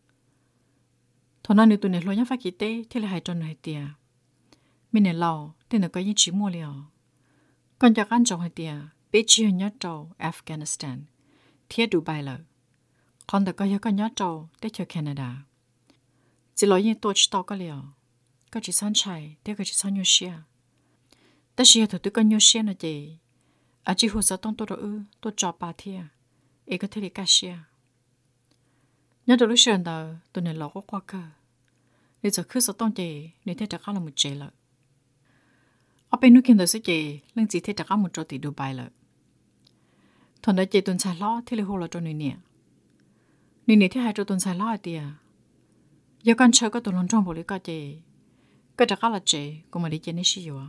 A: thôi nó nếu tụi này lo nhá phát kỳ tế thì là hai tròn hai tia mình này lâu thì nó có những chỉ mua liều còn cho ăn trong hai tia biết chưa nhớ trâu Afghanistan thiết Dubai là còn được có nhớ có nhớ trâu để cho Canada chỉ lo những tổ chức tao có liều có chỉ san chạy để có chỉ san nhiều xe tất nhiên thôi tôi có nhiều xe nó gì à chỉ hồ sơ tông tôi rồi ư tôi cho ba thia ấy có thể đi cá xe nhớ được lúc sáng đó tôi này lo có qua cơ bây giờ cứ sợ tông gì nên thế chắc là một chế lợ ở bên nước kia đó sẽ gì lần gì thế chắc một chỗ tỷ Dubai lợ thằng đó chị tuần xài lo thì lấy hồ là cho người nè người nè thì hai chỗ tuần xài lo thì à giờ con chơi có tuần lần trong bộ lý có chị cái chắc là chị cũng mà đi chơi nên xí dùa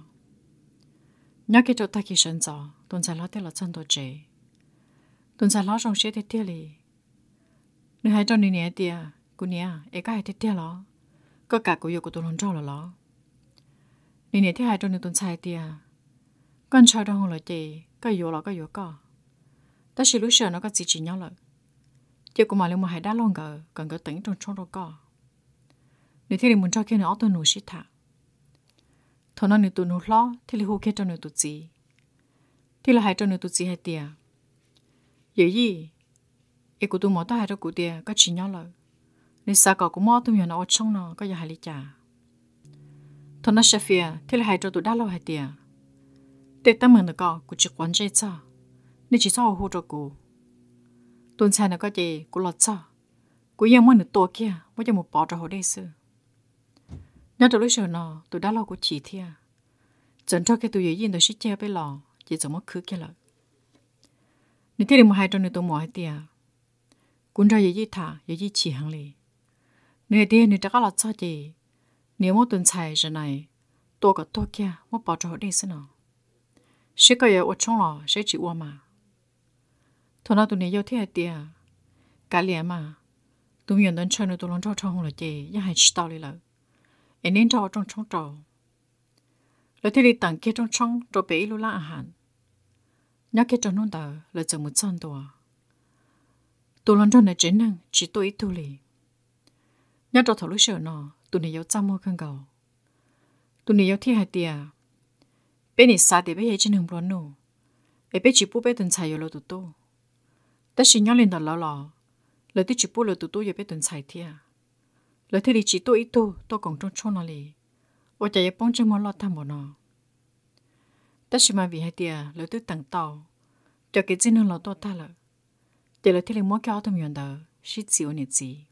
A: nhớ cái chỗ ta khi sinh gió tuần xài lo thì là chân tổ chị tuần xài lo trong xe thì tiếc li người hai chỗ người nè thì à cô nè ấy cái hai thì tiếc lo có cả cô yêu của tuần lần trong là lo người nè thì hai chỗ người tuần xài thì à con chơi trong hồ là chị có yêu là có yêu có ta chỉ lúc sợ nó có gì chỉ nhau lại chỉ có mà nếu mà hai đá lon gờ cần có tính trong trong đó có nếu thế thì muốn cho kia nó tôi nổi xít thả thôi nó nếu tôi nổi lo thì là hồ kia cho nổi tôi gì thì là hai cho nổi tôi gì hai tia vậy gì ấy của tôi mỗi ta hai cho của tia có chỉ nhau lại nếu sao có cũng mỗi tôi nhớ nó ở trong nó có giờ hai lý trả thôi nó Shafia thì là hai cho tôi đá lo hai tia tết tâm mình nó có của chỉ quan chơi sao nên chỉ sau hồ cho cô tuần sau nó có gì cô lọt sao cô yêu muốn được to kia với cho một bỏ cho hồ đây sư nhớ từ lúc sau nó tôi đã lo cô chỉ thia dẫn cho cái tôi yêu yên tôi sẽ chơi với lò chỉ giống một khứ kia là nếu thế thì một hai trong này tôi mua hai tia cũng ra yêu thả yêu chỉ hàng lì nếu thế nếu chắc là sao gì nếu một tuần sau rồi này tôi có to kia một bỏ cho hồ đây sư nào sẽ có yêu ở trong lò sẽ chỉ uo mà thôi nào tụi này yêu thế tia cả liền mà tụi mình đến chơi nữa tụi nó cho trong là gì nhưng hay chỉ tao đi là em nên cho trong trong trâu rồi thì đi tặng kia trong trong rồi bé lu la ăn nhớ kia trong nón tờ là chờ một trăm tuổi tụi nó cho này chế năng chỉ tôi ít thôi lì nhớ cho thầu lúc sợ nó tụi này yêu trăm mua khăn gầu tụi này yêu thế hai tia bé này xa thì bé hay trên đường buồn nô em bé chỉ bố bé tuần xài rồi tụi tôi ta chỉ nhớ lên đó lò lò lời tôi chỉ bố lời tụi tôi giờ biết tuần xài thia lời thì chỉ tôi ít tôi tôi còn trong trong nó lì ở chạy bóng chân món lót tham bộ nó ta chỉ mà vì hai tia lời tôi tặng tàu cho cái gì nữa lót to ta lợ để lời thì lấy món cao thầm nhọn đó xí xíu nè gì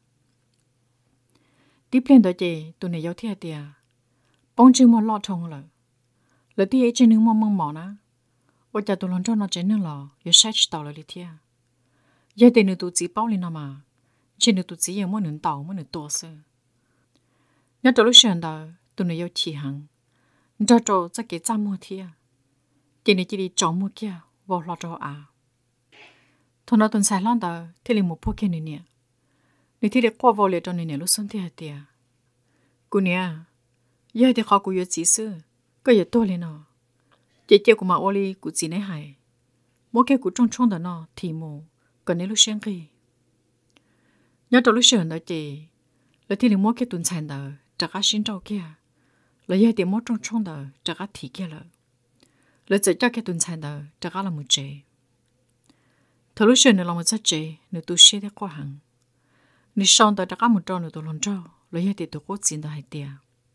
A: tiếp lên đó chị tụi này giao thia tia bóng chân món lót trong lợ lời thì ấy trên nước món măng mỏ ná ở chạy tụi lần cho nó trên nước lò giờ sai tàu lời thia giờ tiền nữa tụi chỉ bao lên nào mà trên nữa tụi chỉ giờ muốn nướng tàu muốn nướng to sơ nhớ từ lúc sáng đó tụi nó yêu chỉ hàng cho cho cho cái trăm mua thia cái này chỉ đi chọn mua kia vào lọt cho à thôi nó tuần sai lon đó thì liền một phố kia này nè nếu thì để qua vào liền cho này nè lúc xuân thì hạt tiệt cô nè giờ thì họ cũng yêu chỉ sư có yêu to lên nó chị chị của mà Oli của chị này hay mỗi cái của trong trong đó nó thì mù còn nếu lúc sáng khi nhớ từ lúc sáng đó chị là thì liền mỗi cái tuần sai đó chắc cả xin trâu kia là giờ thì mỗi trong trong đó chắc cả thì kia là lỡ giờ cho cái tuần sai đó chắc là một chế thầu lúc xưa nữa là một chất chế nữa tu sửa để qua hàng nữa xong đó chắc một trâu nữa tu lần trâu lỡ hiện tại tu cố xin đó hay tiền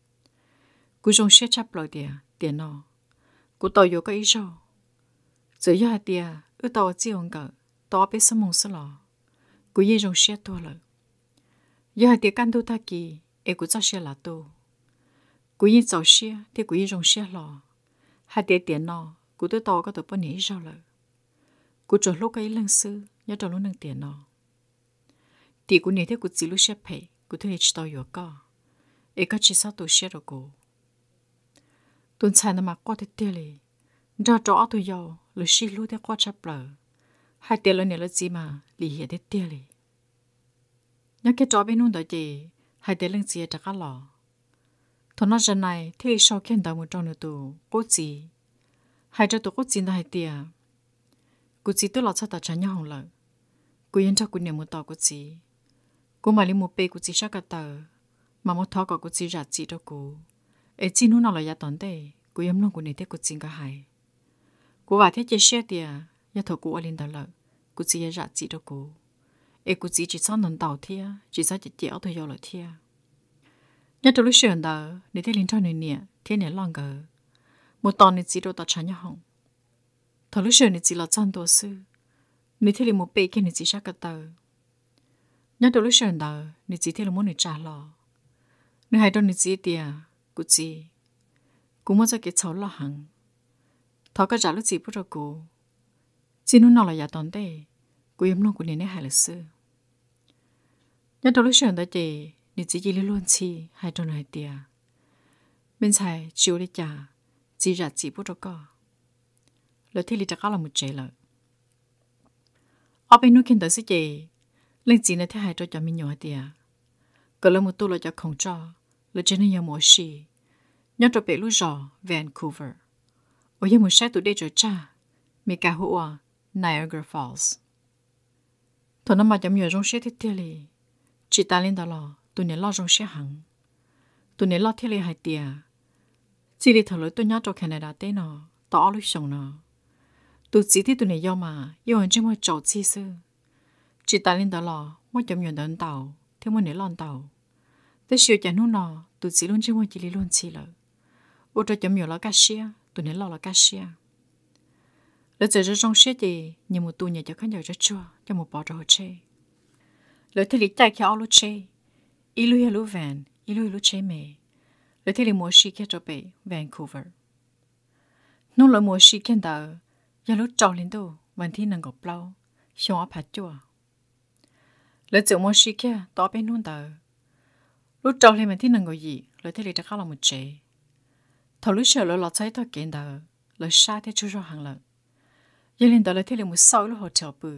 A: cú trong sửa chấp lại tiền tiền nó cú tàu vô cái ý sao giờ giờ hay tiền ở tàu chỉ ông cả tàu bị sắm mông sắm lọ cú yên trong sửa tua rồi giờ hay tiền căn tu ta kỳ em cú cho sửa là tu cú yên giàu sửa thì cú yên trong sửa lọ hai tiền tiền nó cú tới tàu có tàu bao nhiêu sao rồi cú cho lúc cái lần xưa nhớ cho lúc nâng tiền nó thì cú nhớ thấy cú chỉ lúc xếp phải cú thấy chỉ tao vừa có em có chỉ sao tôi xếp rồi cú tuần sau nó mặc qua thế tiền này ra chỗ tôi giàu lúc xí lúc thế qua chấp lờ hai tiền lần này là gì mà lì hiện thế tiền này nhớ cái chỗ bênนู้นđó chị hai tiền lần gì chắc là lọ thằng nó giờ này thì sau khi đào một trong nữa tụ cố gì hai cho tụ cố gì đó hai tiền cô chỉ tôi lọt sao ta trả nhau hồng lợi cô yên cho cô niệm một tàu cô chỉ cô mà đi một bê cô chỉ sát cả tờ mà một thọ có cô chỉ rạt chỉ cho cô ấy chỉ nó nào là giá tòn tê cô yên luôn cô niệm thế cô chỉ cả hai cô vào thế chế xe tiền giá thọ cô ở lên tờ lợi cô chỉ rạt chỉ cho cô ấy cô chỉ chỉ sao nón tàu thia chỉ sao chỉ chéo thôi vô lợi thia nhớ trong lúc sườn đó để thế lên cho này nè thế này long gờ một tòn này chỉ đồ tao trả nhau hồng thằng lúc xưa này chỉ là chăn đồ sư, nếu thế là một bể kia này chỉ sát cái tờ, nhớ đầu lúc xưa đó này chỉ thế là muốn này trả lọ, nếu hai đứa này chỉ tiền, cụ chỉ, cụ muốn cho cái cháu lo hàng, thằng cái trả lúc chỉ bắt đầu cụ, chỉ nó nào là giả tòn đấy, cụ em luôn cụ này này hai là sư, nhớ đầu lúc xưa đó chị, này chỉ chỉ luôn chi hai đứa này tiền, bên trái chiếu đi trả, chỉ ra chỉ bắt đầu có. Lỡ thì lý chắc là một chế lợ. Ở bênนู้น tới sẽ chế, lên chỉ là thế hai cho cho mình nhỏ tiệt. Cỡ là một tu là cho không cho, lỡ trên này nhiều mùa xì, nhớ cho bé lúc giò Vancouver. Ở nhà một sai tụi đây cho cha, Mekas hùa Niagara Falls. Thôi nó mà chấm nhiều trong xe thiết tiệt li, chỉ ta lên đó là tụi này lo trong xe hàng, tụi này lo thiết li hai tiệt. Chỉ để thở lối tôi nhớ cho Canada tên nó, tao lúc sống nó. Tụi chỉ thì tụi này do mà, yêu anh chỉ muốn trâu chi sư. Chỉ ta lên đó là, muốn chấm nhận đến tàu, thế muốn nể lon tàu. Thế siêu chả nụ nọ, tụi chỉ luôn chỉ muốn chỉ lý luôn chi lợ. Ô cho chấm nhận là cá xia, tụi nể lo là cá xia. Lỡ giờ cho trong xia thì, như một tụi nhà cho khán giả cho chua, cho một bó cho hồ chê. Lỡ thế lý chạy kia áo lũ chê, ý lưu lũ vàn, ý lưu lũ chê mê. Lỡ thế lý mua xì kia cho bể, Vancouver. Nụ lỡ mua xì kia đỡ, giờ lúc trâu lên đâu,วันที่ nâng gọc lâu, xong áp hạt chua. Lỡ chịu mua xí kia, tỏ bên luôn tờ. Lúc trâu lên วันที่ nâng gọc gì, lỡ thế lý chắc khá là một chế. Thầu lúc sợ lỡ lọt cháy tỏ kén tờ, lỡ xa thế chú rõ hàng lỡ. Giờ lên tờ lỡ thế lý một sáu lúc hotel bự.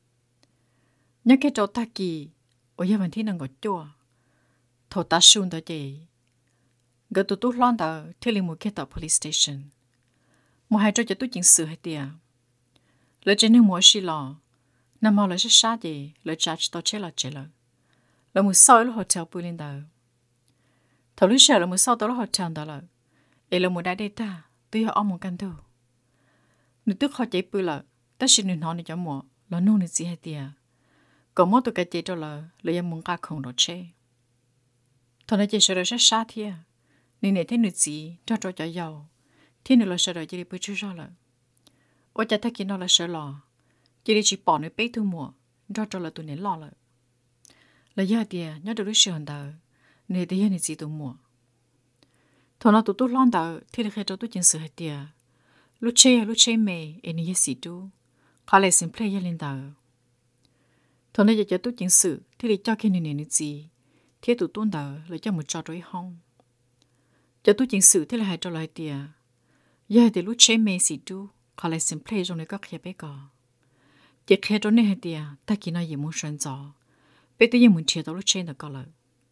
A: Nhớ cái trâu ta kỳ, ở giờ วันที่ nâng gọc chua. Thầu ta xung tờ chế. Gỡ tụi tụi loan tờ, thế lý một cái tờ police station. Một hai trò cho tôi chính sự hay tiệt. Lỡ trên những mùa xì lò, nằm mò lỡ sẽ sát gì, lỡ trả cho tôi chết là chết lỡ. Lỡ một sau lỡ hotel bùi lên đầu. Thầu lúc sợ lỡ một sau tôi lỡ hotel đó lỡ. Ê lỡ một đại đây ta, tôi họ một căn đâu. Nếu tôi khó chế bùi lỡ, ta xin nên họ này cho mùa, lỡ nô này gì hay tiệt. Còn mỗi tôi cái chế cho lỡ, lỡ em muốn cả không đó chế. Thầu này chế sợ lỡ sẽ sát thiệt. Nên này thế nữ gì, cho cho cho giàu. Thế nên là sợ rồi chỉ đi bơi chơi ra lợ. Ôi chả thấy kia nó là sợ lò. Chỉ đi chỉ bỏ nơi bế thu mùa, cho cho là tụi này lo lợ. Là giờ thì nhớ được lúc sợ hẳn tờ, nên thì hiện này gì tụi mùa. Thôi nó tụi tụi lon tờ, thì được khai cho tụi chân sự hết tiệt. Lúc chơi lúc chơi mê, em này gì tụ, khá là xin play lên tờ. Thôi nó giờ cho tụi chân sự, thì đi cho cái này này gì, thì tụi tụi tờ là cho một trò đối hông. Cho tụi chân sự thì là hai trò lại tiệt. Giờ thì lúc chơi mê xí tu, khó lại xem play trong này có khía bé cò. Chỉ khía trong này hay tiệt, ta chỉ nói gì muốn sơn gió, bé tự nhiên muốn chia tao lúc chơi được có lợi.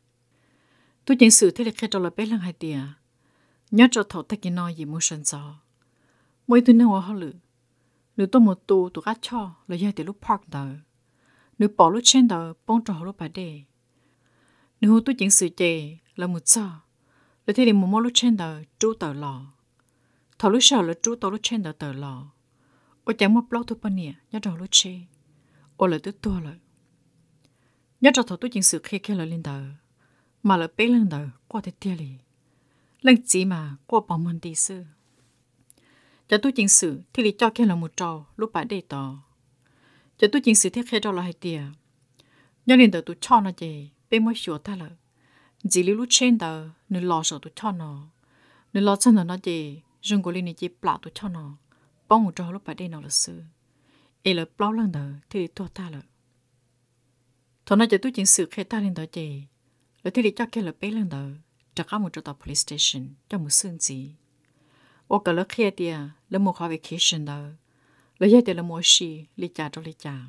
A: Tôi nhận sự thế là khía trong là bé lần hay tiệt, nhớ cho thầu ta chỉ nói gì muốn sơn gió. Mỗi thứ nào họ lử, nếu tôi một tu tôi gắt cho là giờ thì lúc park đó, nếu bỏ lúc chơi đó bông trò lúc bà đề. Nếu tôi nhận sự chê là một giờ, là thế thì một món lúc chơi đó chú tờ lò. thầu lúc sau là chú tao lúc trên đợt tờ lò ô chẳng một bao thu bao nhiêu nhớ đầu lúc chê ô là tôi tua rồi nhớ cho thầu tôi chính sự khi khi là lên đờ mà là bé lên đờ qua tới tia lì lần gì mà qua bỏ môn đi sư cho tôi chính sự thì lý cho khi là một trò lúc bà để tỏ cho tôi chính sự thiết khi cho là hai tia nhớ lên đờ tôi cho nó gì bé mới sửa ta là chỉ lúc trên đờ nên lo sợ tôi cho nó nên lo chân nó gì dùng cái này chỉ bảo tôi cho nó bông một trò lúc bà đây nó là sư ấy là bao lần đó thì tôi ta là thằng nó cho tôi chính sự khi ta lên đó gì là thì cho cái là bé lần đó trả cả một trò tàu police station cho một xương gì ô cả là khi đi à là một khóa vacation đó là giờ thì là một gì lý trả cho lý trả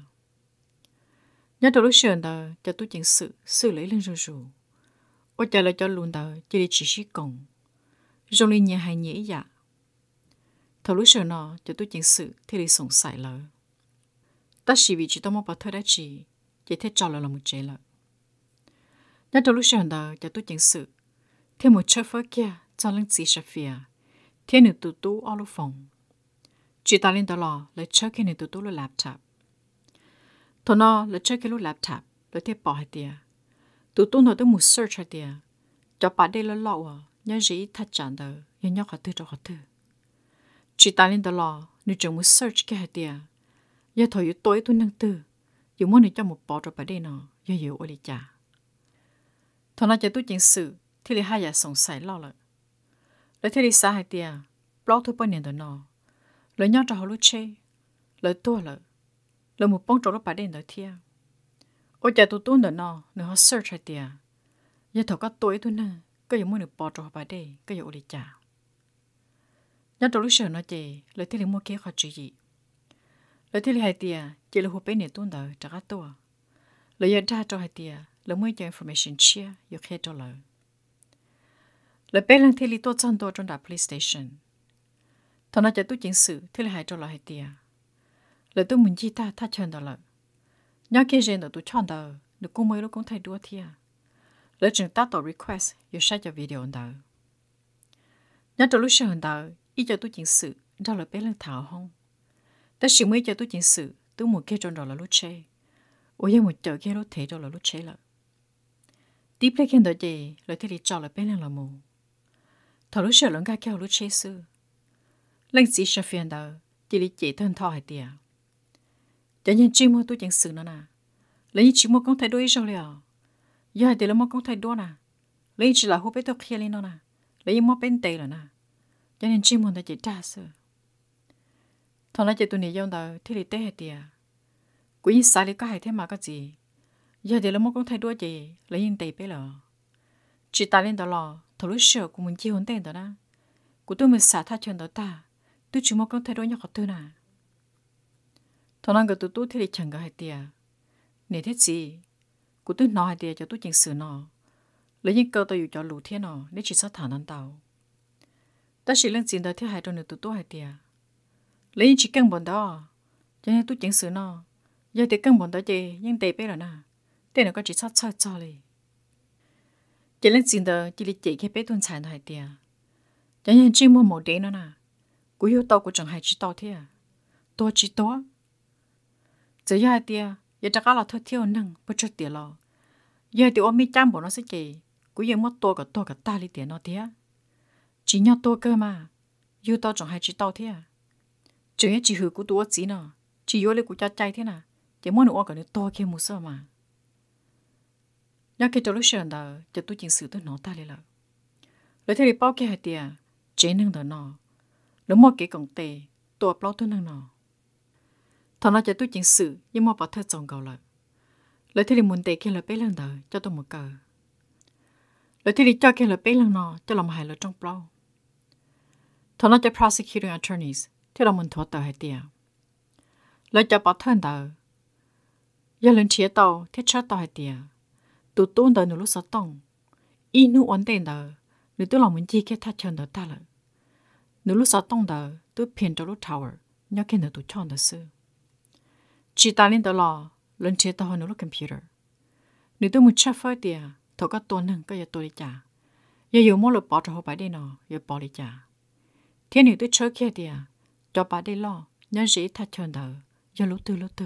A: nhớ đầu lúc sáng đó cho tôi chính sự xử lý lên rồi rồi ô trả lại cho luôn đó chỉ để chỉ sĩ công rồi lên nhà hay nhễ dạ thầu lúc sáng nó cho tôi chính sự thì đi sống sải lỡ ta chỉ vì chỉ tôi muốn bảo thơ đã chỉ chỉ thế cho là là một chế lỡ nhớ đầu lúc sáng đó cho tôi chính sự thêm một chớp phơi kia cho lên chỉ Shafia thiên nữ tụ tụ ở lúc phòng chỉ ta lên đó lò lấy chớp cái nữ tụ tụ lúc laptop thằng nó lấy chớp cái lúc laptop lấy thế bỏ hết đi tụ tụ nó tới một search hết đi cho bà đây là lọ à nhớ gì thắt chặt đó nhớ nhớ họ tư cho họ tư chỉ ta lên đó lò nếu chồng một search cái hết đi giờ thời tối tôi năng tư dù muốn để cho một bỏ cho bà đây nó giờ hiểu ở đây chả thằng nó cho tôi chính sự thì là hai nhà sống sải lo lại lấy thế đi xa hai tia bao thôi bao nhiêu đó nó lấy nhau cho họ lúc chơi lấy tua lại lấy một bông trâu nó bà đây đó thia ôi cha tôi tuôn đó nó nếu họ search hai tia giờ thằng có tối tôi nè có giờ muốn được bỏ cho họ bà đây có giờ ở đây chả nhớ trong lúc sợ nó chị lấy thế là mua kia khó chịu gì lấy thế là hai tia chỉ là hộp bé này tuôn đó trả các tua lấy giờ ra cho hai tia lấy mua cho information chia giờ khi cho lời lấy bé lần thế là tôi chọn tôi trong đảo police station thằng nó chạy tôi chính sự thế là hai cho lời hai tia lấy tôi muốn chi ta thắt chân đó lời nhớ kia gen đó tôi chọn đó được cô mới lúc cũng thay đua thia lấy chừng ta tổ request giờ sai cho video đó nhớ trong lúc sợ đó ý cho tôi chính sự đó là bé lần thảo không ta chỉ mới cho tôi chính sự tôi muốn kia trong đó là lúc chơi ôi một chợ kia lúc thế đó là lúc chơi là tiếp lấy khen đó gì lấy thế thì cho là bé lần là mù thảo lúc sợ lần cái kêu lúc chơi sư lần gì Shafia đó chỉ lý chỉ thân thọ hay tiệt cho nên chỉ mua tôi chính sự nữa nè lấy chỉ mua con thay đôi rồi liền giờ hay thì là mua con thay đôi nè lấy chỉ là hộp bé tôi kia lên nó nè lấy mua bên tây rồi nè cho nên chỉ muốn ta chỉ trả sự thằng nó chỉ tụi này dùng đó thì lý tế hay tiệt quý sai lý có hay thế mà có gì giờ thì là mua con thay đôi gì lấy yên tây bé lờ chỉ ta lên đó lò thằng lúc sợ của mình chỉ hôn tên đó nè của tôi mình xả thắt chân đó ta tôi chỉ mua con thay đôi nhỏ của tôi nè thằng nó cái tụi tôi thì lý chẳng có hay tiệt này thế gì của tôi nói hay tiệt cho tôi chỉnh sửa nó lấy những câu tôi dùng cho lũ thế nó để chỉ sát thản ăn tàu ta chỉ lên chuyện đó thứ hai trong nửa tụi tôi hay tiệt lấy những chỉ cần bọn đó cho nên tôi chỉnh sửa nó giờ thì cần bọn đó gì nhưng tệ bé rồi nè tên nó có chỉ sát sao cho đi chỉ lên chuyện đó chỉ là chỉ cái bé tuần sản hay tiệt cho nên chỉ mua một đế nó nè của yêu tàu của chẳng hay chỉ tàu thế à tôi chỉ to giờ hai tiệt giờ chắc là thôi thiếu năng bất chấp tiệt lo giờ thì ôm mi chăm bọn nó sẽ gì của yêu mất to cả to cả ta đi tiệt nó thế chỉ nhau to cơ mà yêu tàu chẳng hay chỉ tàu thế à chỉ là chỉ hư của tôi chỉ nó chỉ yêu lấy của cha trai thế nào chỉ muốn nó cái nó to kia một sao mà nhớ cái chỗ lúc sáng đó cho tôi chỉnh sửa tôi nó ta lên là lấy thế thì bao cái hai tiệt chế năng đó nó nếu mua cái công tệ tôi bao tôi năng nó thằng nó cho tôi chỉnh sửa nhưng mà bảo thơ chồng cầu lại lấy thế thì muốn tệ kia là bé lần đó cho tôi một cờ lấy thế thì cho kia là bé lần nó cho làm hại là trong bao thằng nó cho prosecuting attorneys thế là mình thua tờ hai tiệt lấy cho bảo thơ đó giờ lần chia tàu thế cho tàu hai tiệt tụt tuôn đó nửa lúc sáu tông y nu ổn định đó nửa tôi lòng mình chi cái thắt chân đó ta lại nửa lúc sáu tông đó tôi phiền cho lúc tower nhớ cái nửa tôi chọn đó sư chỉ ta lên đó lò lần chia tàu nửa lúc computer nửa tôi muốn check phơi tiệt thầu có tuần nâng có giờ tôi đi trả giờ nhiều mua được bỏ cho họ bài đây nọ giờ bỏ đi trả thiên nữ tôi chơi kia đi à cho bà đi lo nhớ dễ thật chọn đỡ do lũ tư lũ tư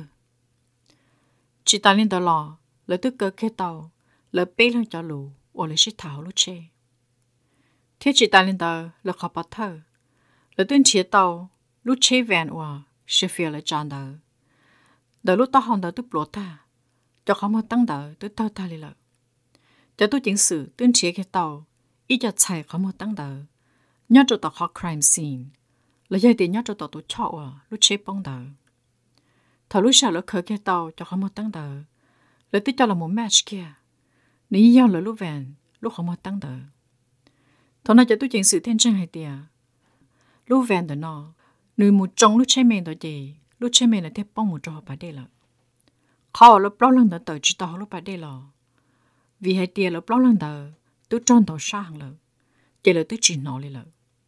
A: chỉ ta lên tờ lò lỡ tôi cơ kia tàu lỡ bê lên cho lũ or lỡ sĩ thảo lũ chê thế chỉ ta lên tờ lỡ khó bắt thơ lỡ tôi chia tàu lũ chê vẹn or Shafia lại chọn đỡ đỡ lũ tao hòn đỡ tôi bổ ta cho khó mà tăng đỡ tôi tao ta đi lỡ cho tôi chính sự tôi chia kia tàu ít cho chạy khó mà tăng đỡ nhớ cho tao khó crime scene là giờ thì nhớ cho tao tôi chọn à lúc chế bông đỡ thằng lúc sau lúc khởi cái tàu cho họ một tăng đỡ là tôi cho là một match kia nếu như là lúc vẹn lúc họ một tăng đỡ thằng nào cho tôi chuyện sự thiên chân hay tiệt lúc vẹn đó nó người một trong lúc chế mình đó gì lúc chế mình là tiếp bông một cho họ phải đây là họ lúc bao lần đó tới chỉ tao lúc phải đây là vì hay tiệt lúc bao lần đó tôi tròn tàu sang là chỉ là tôi chỉ nói lên là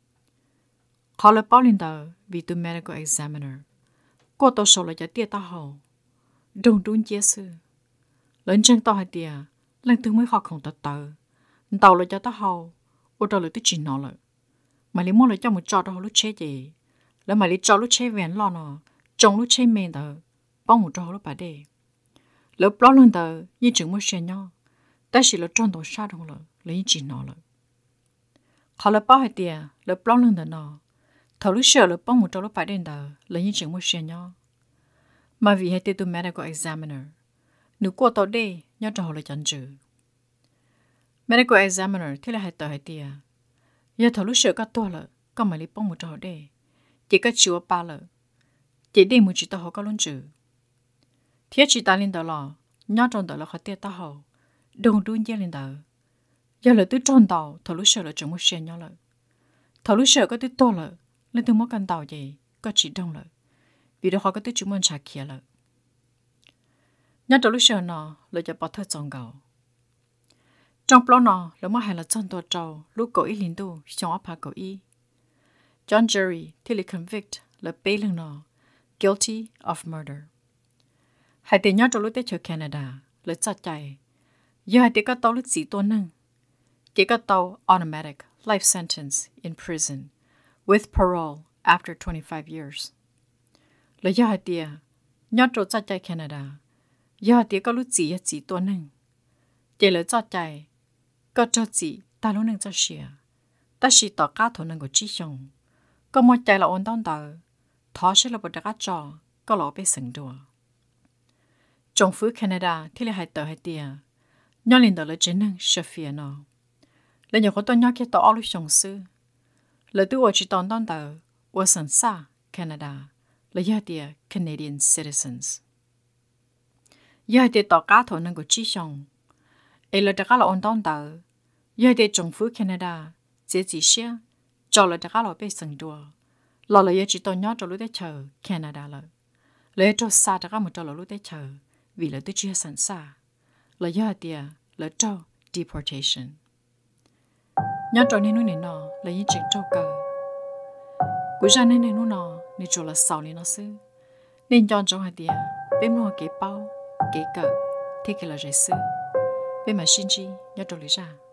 A: họ là bao lần đó vì tôi medical examiner cô tao số là cho tiệt tao hậu đồng đúng chia sư lần chân tao hay tiệt lần thứ mới họ không tao tao tao là cho tao hậu ô tao là tôi chỉ nói là mà lấy mua là cho một trò đó lúc chế gì là mà lấy trò lúc chế vẹn lo nó trong lúc chế men đó bao một trò lúc bà đây lỡ bao lần đó như chừng một xe nhau ta chỉ là tròn tàu xa đâu là lấy chỉ nói là họ là bao hay tiệt lỡ bao lần đó nó thầu lúc sợ là bao một trò lúc bà đây đó lấy như chừng một xe nhau mà vì hay tiệt tôi medical examiner nếu qua tàu đây nhớ trò là chọn chữ medical examiner thì là hay tờ hay tiệt giờ thầu lúc sợ các tôi là có mà lấy bao một trò đây chỉ có chịu ba là chỉ để một chỉ tao họ có luôn chữ thiết chỉ ta lên đó là nhớ trong đó là họ tiệt tao họ đồng đun chia lên đó giờ là tôi tròn tàu thầu lúc sợ là chúng một xe nhau là thầu lúc sợ có tôi to là lên tôi mất căn tàu gì có chỉ đông là vì đó họ có tôi chúng mình trả kia là nhớ trong lúc sợ nó là cho bỏ thơ trong gạo trong plot nó là mất hay là trongตัวtrâu lúc cậu ý liên tu trong áp cậu ý John jury thì là convict là bê lưng nó guilty of murder hai tên nhớ trong lúc tới chơi Canada là chặt chạy giờ hai tên có tàu lúc gì tôi nâng chỉ có tàu automatic life sentence in prison with parole after twenty-five years là giờ hai tên nhớ trong chặt chạy Canada giờ hai tên có lúc gì gì tôi nâng chỉ là chặt chạy có cho gì ta lúc nâng cho xìa ta chỉ tỏ cá thổ nâng của chi xong có một chạy là ổn đón tờ thó sẽ là một đặc trò có lỗ bê sừng đùa trong phủ Canada thì là hai tờ hai tia nhớ lên tờ là chính năng Shafia nó là nhiều có tôi nhớ cái tờ ở lúc xong sư là tôi ở chỉ tòn đón tờ ở sân xa Canada là hai tia Canadian citizens hai tia tỏ cá thổ nâng của chi xong ấy là đặc là ổn đón tờ hai tia trong phủ Canada dễ gì xia cho là đặc là bê sừng đùa lò là chỉ tôi nhớ cho lúc đấy chờ Canada là lấy cho xa đặc một cho lúc đấy chờ vì là tôi chưa sẵn sàng là giờ thì là cho deportation nhớ cho nên nó nó là những chuyện trâu cờ của gia nên nó nó nên cho là sau này nó xứ nên chọn trong hai tia bên nó cái bao cái cờ thì cái là dễ xứ bên mà xin chi nhớ cho lý ra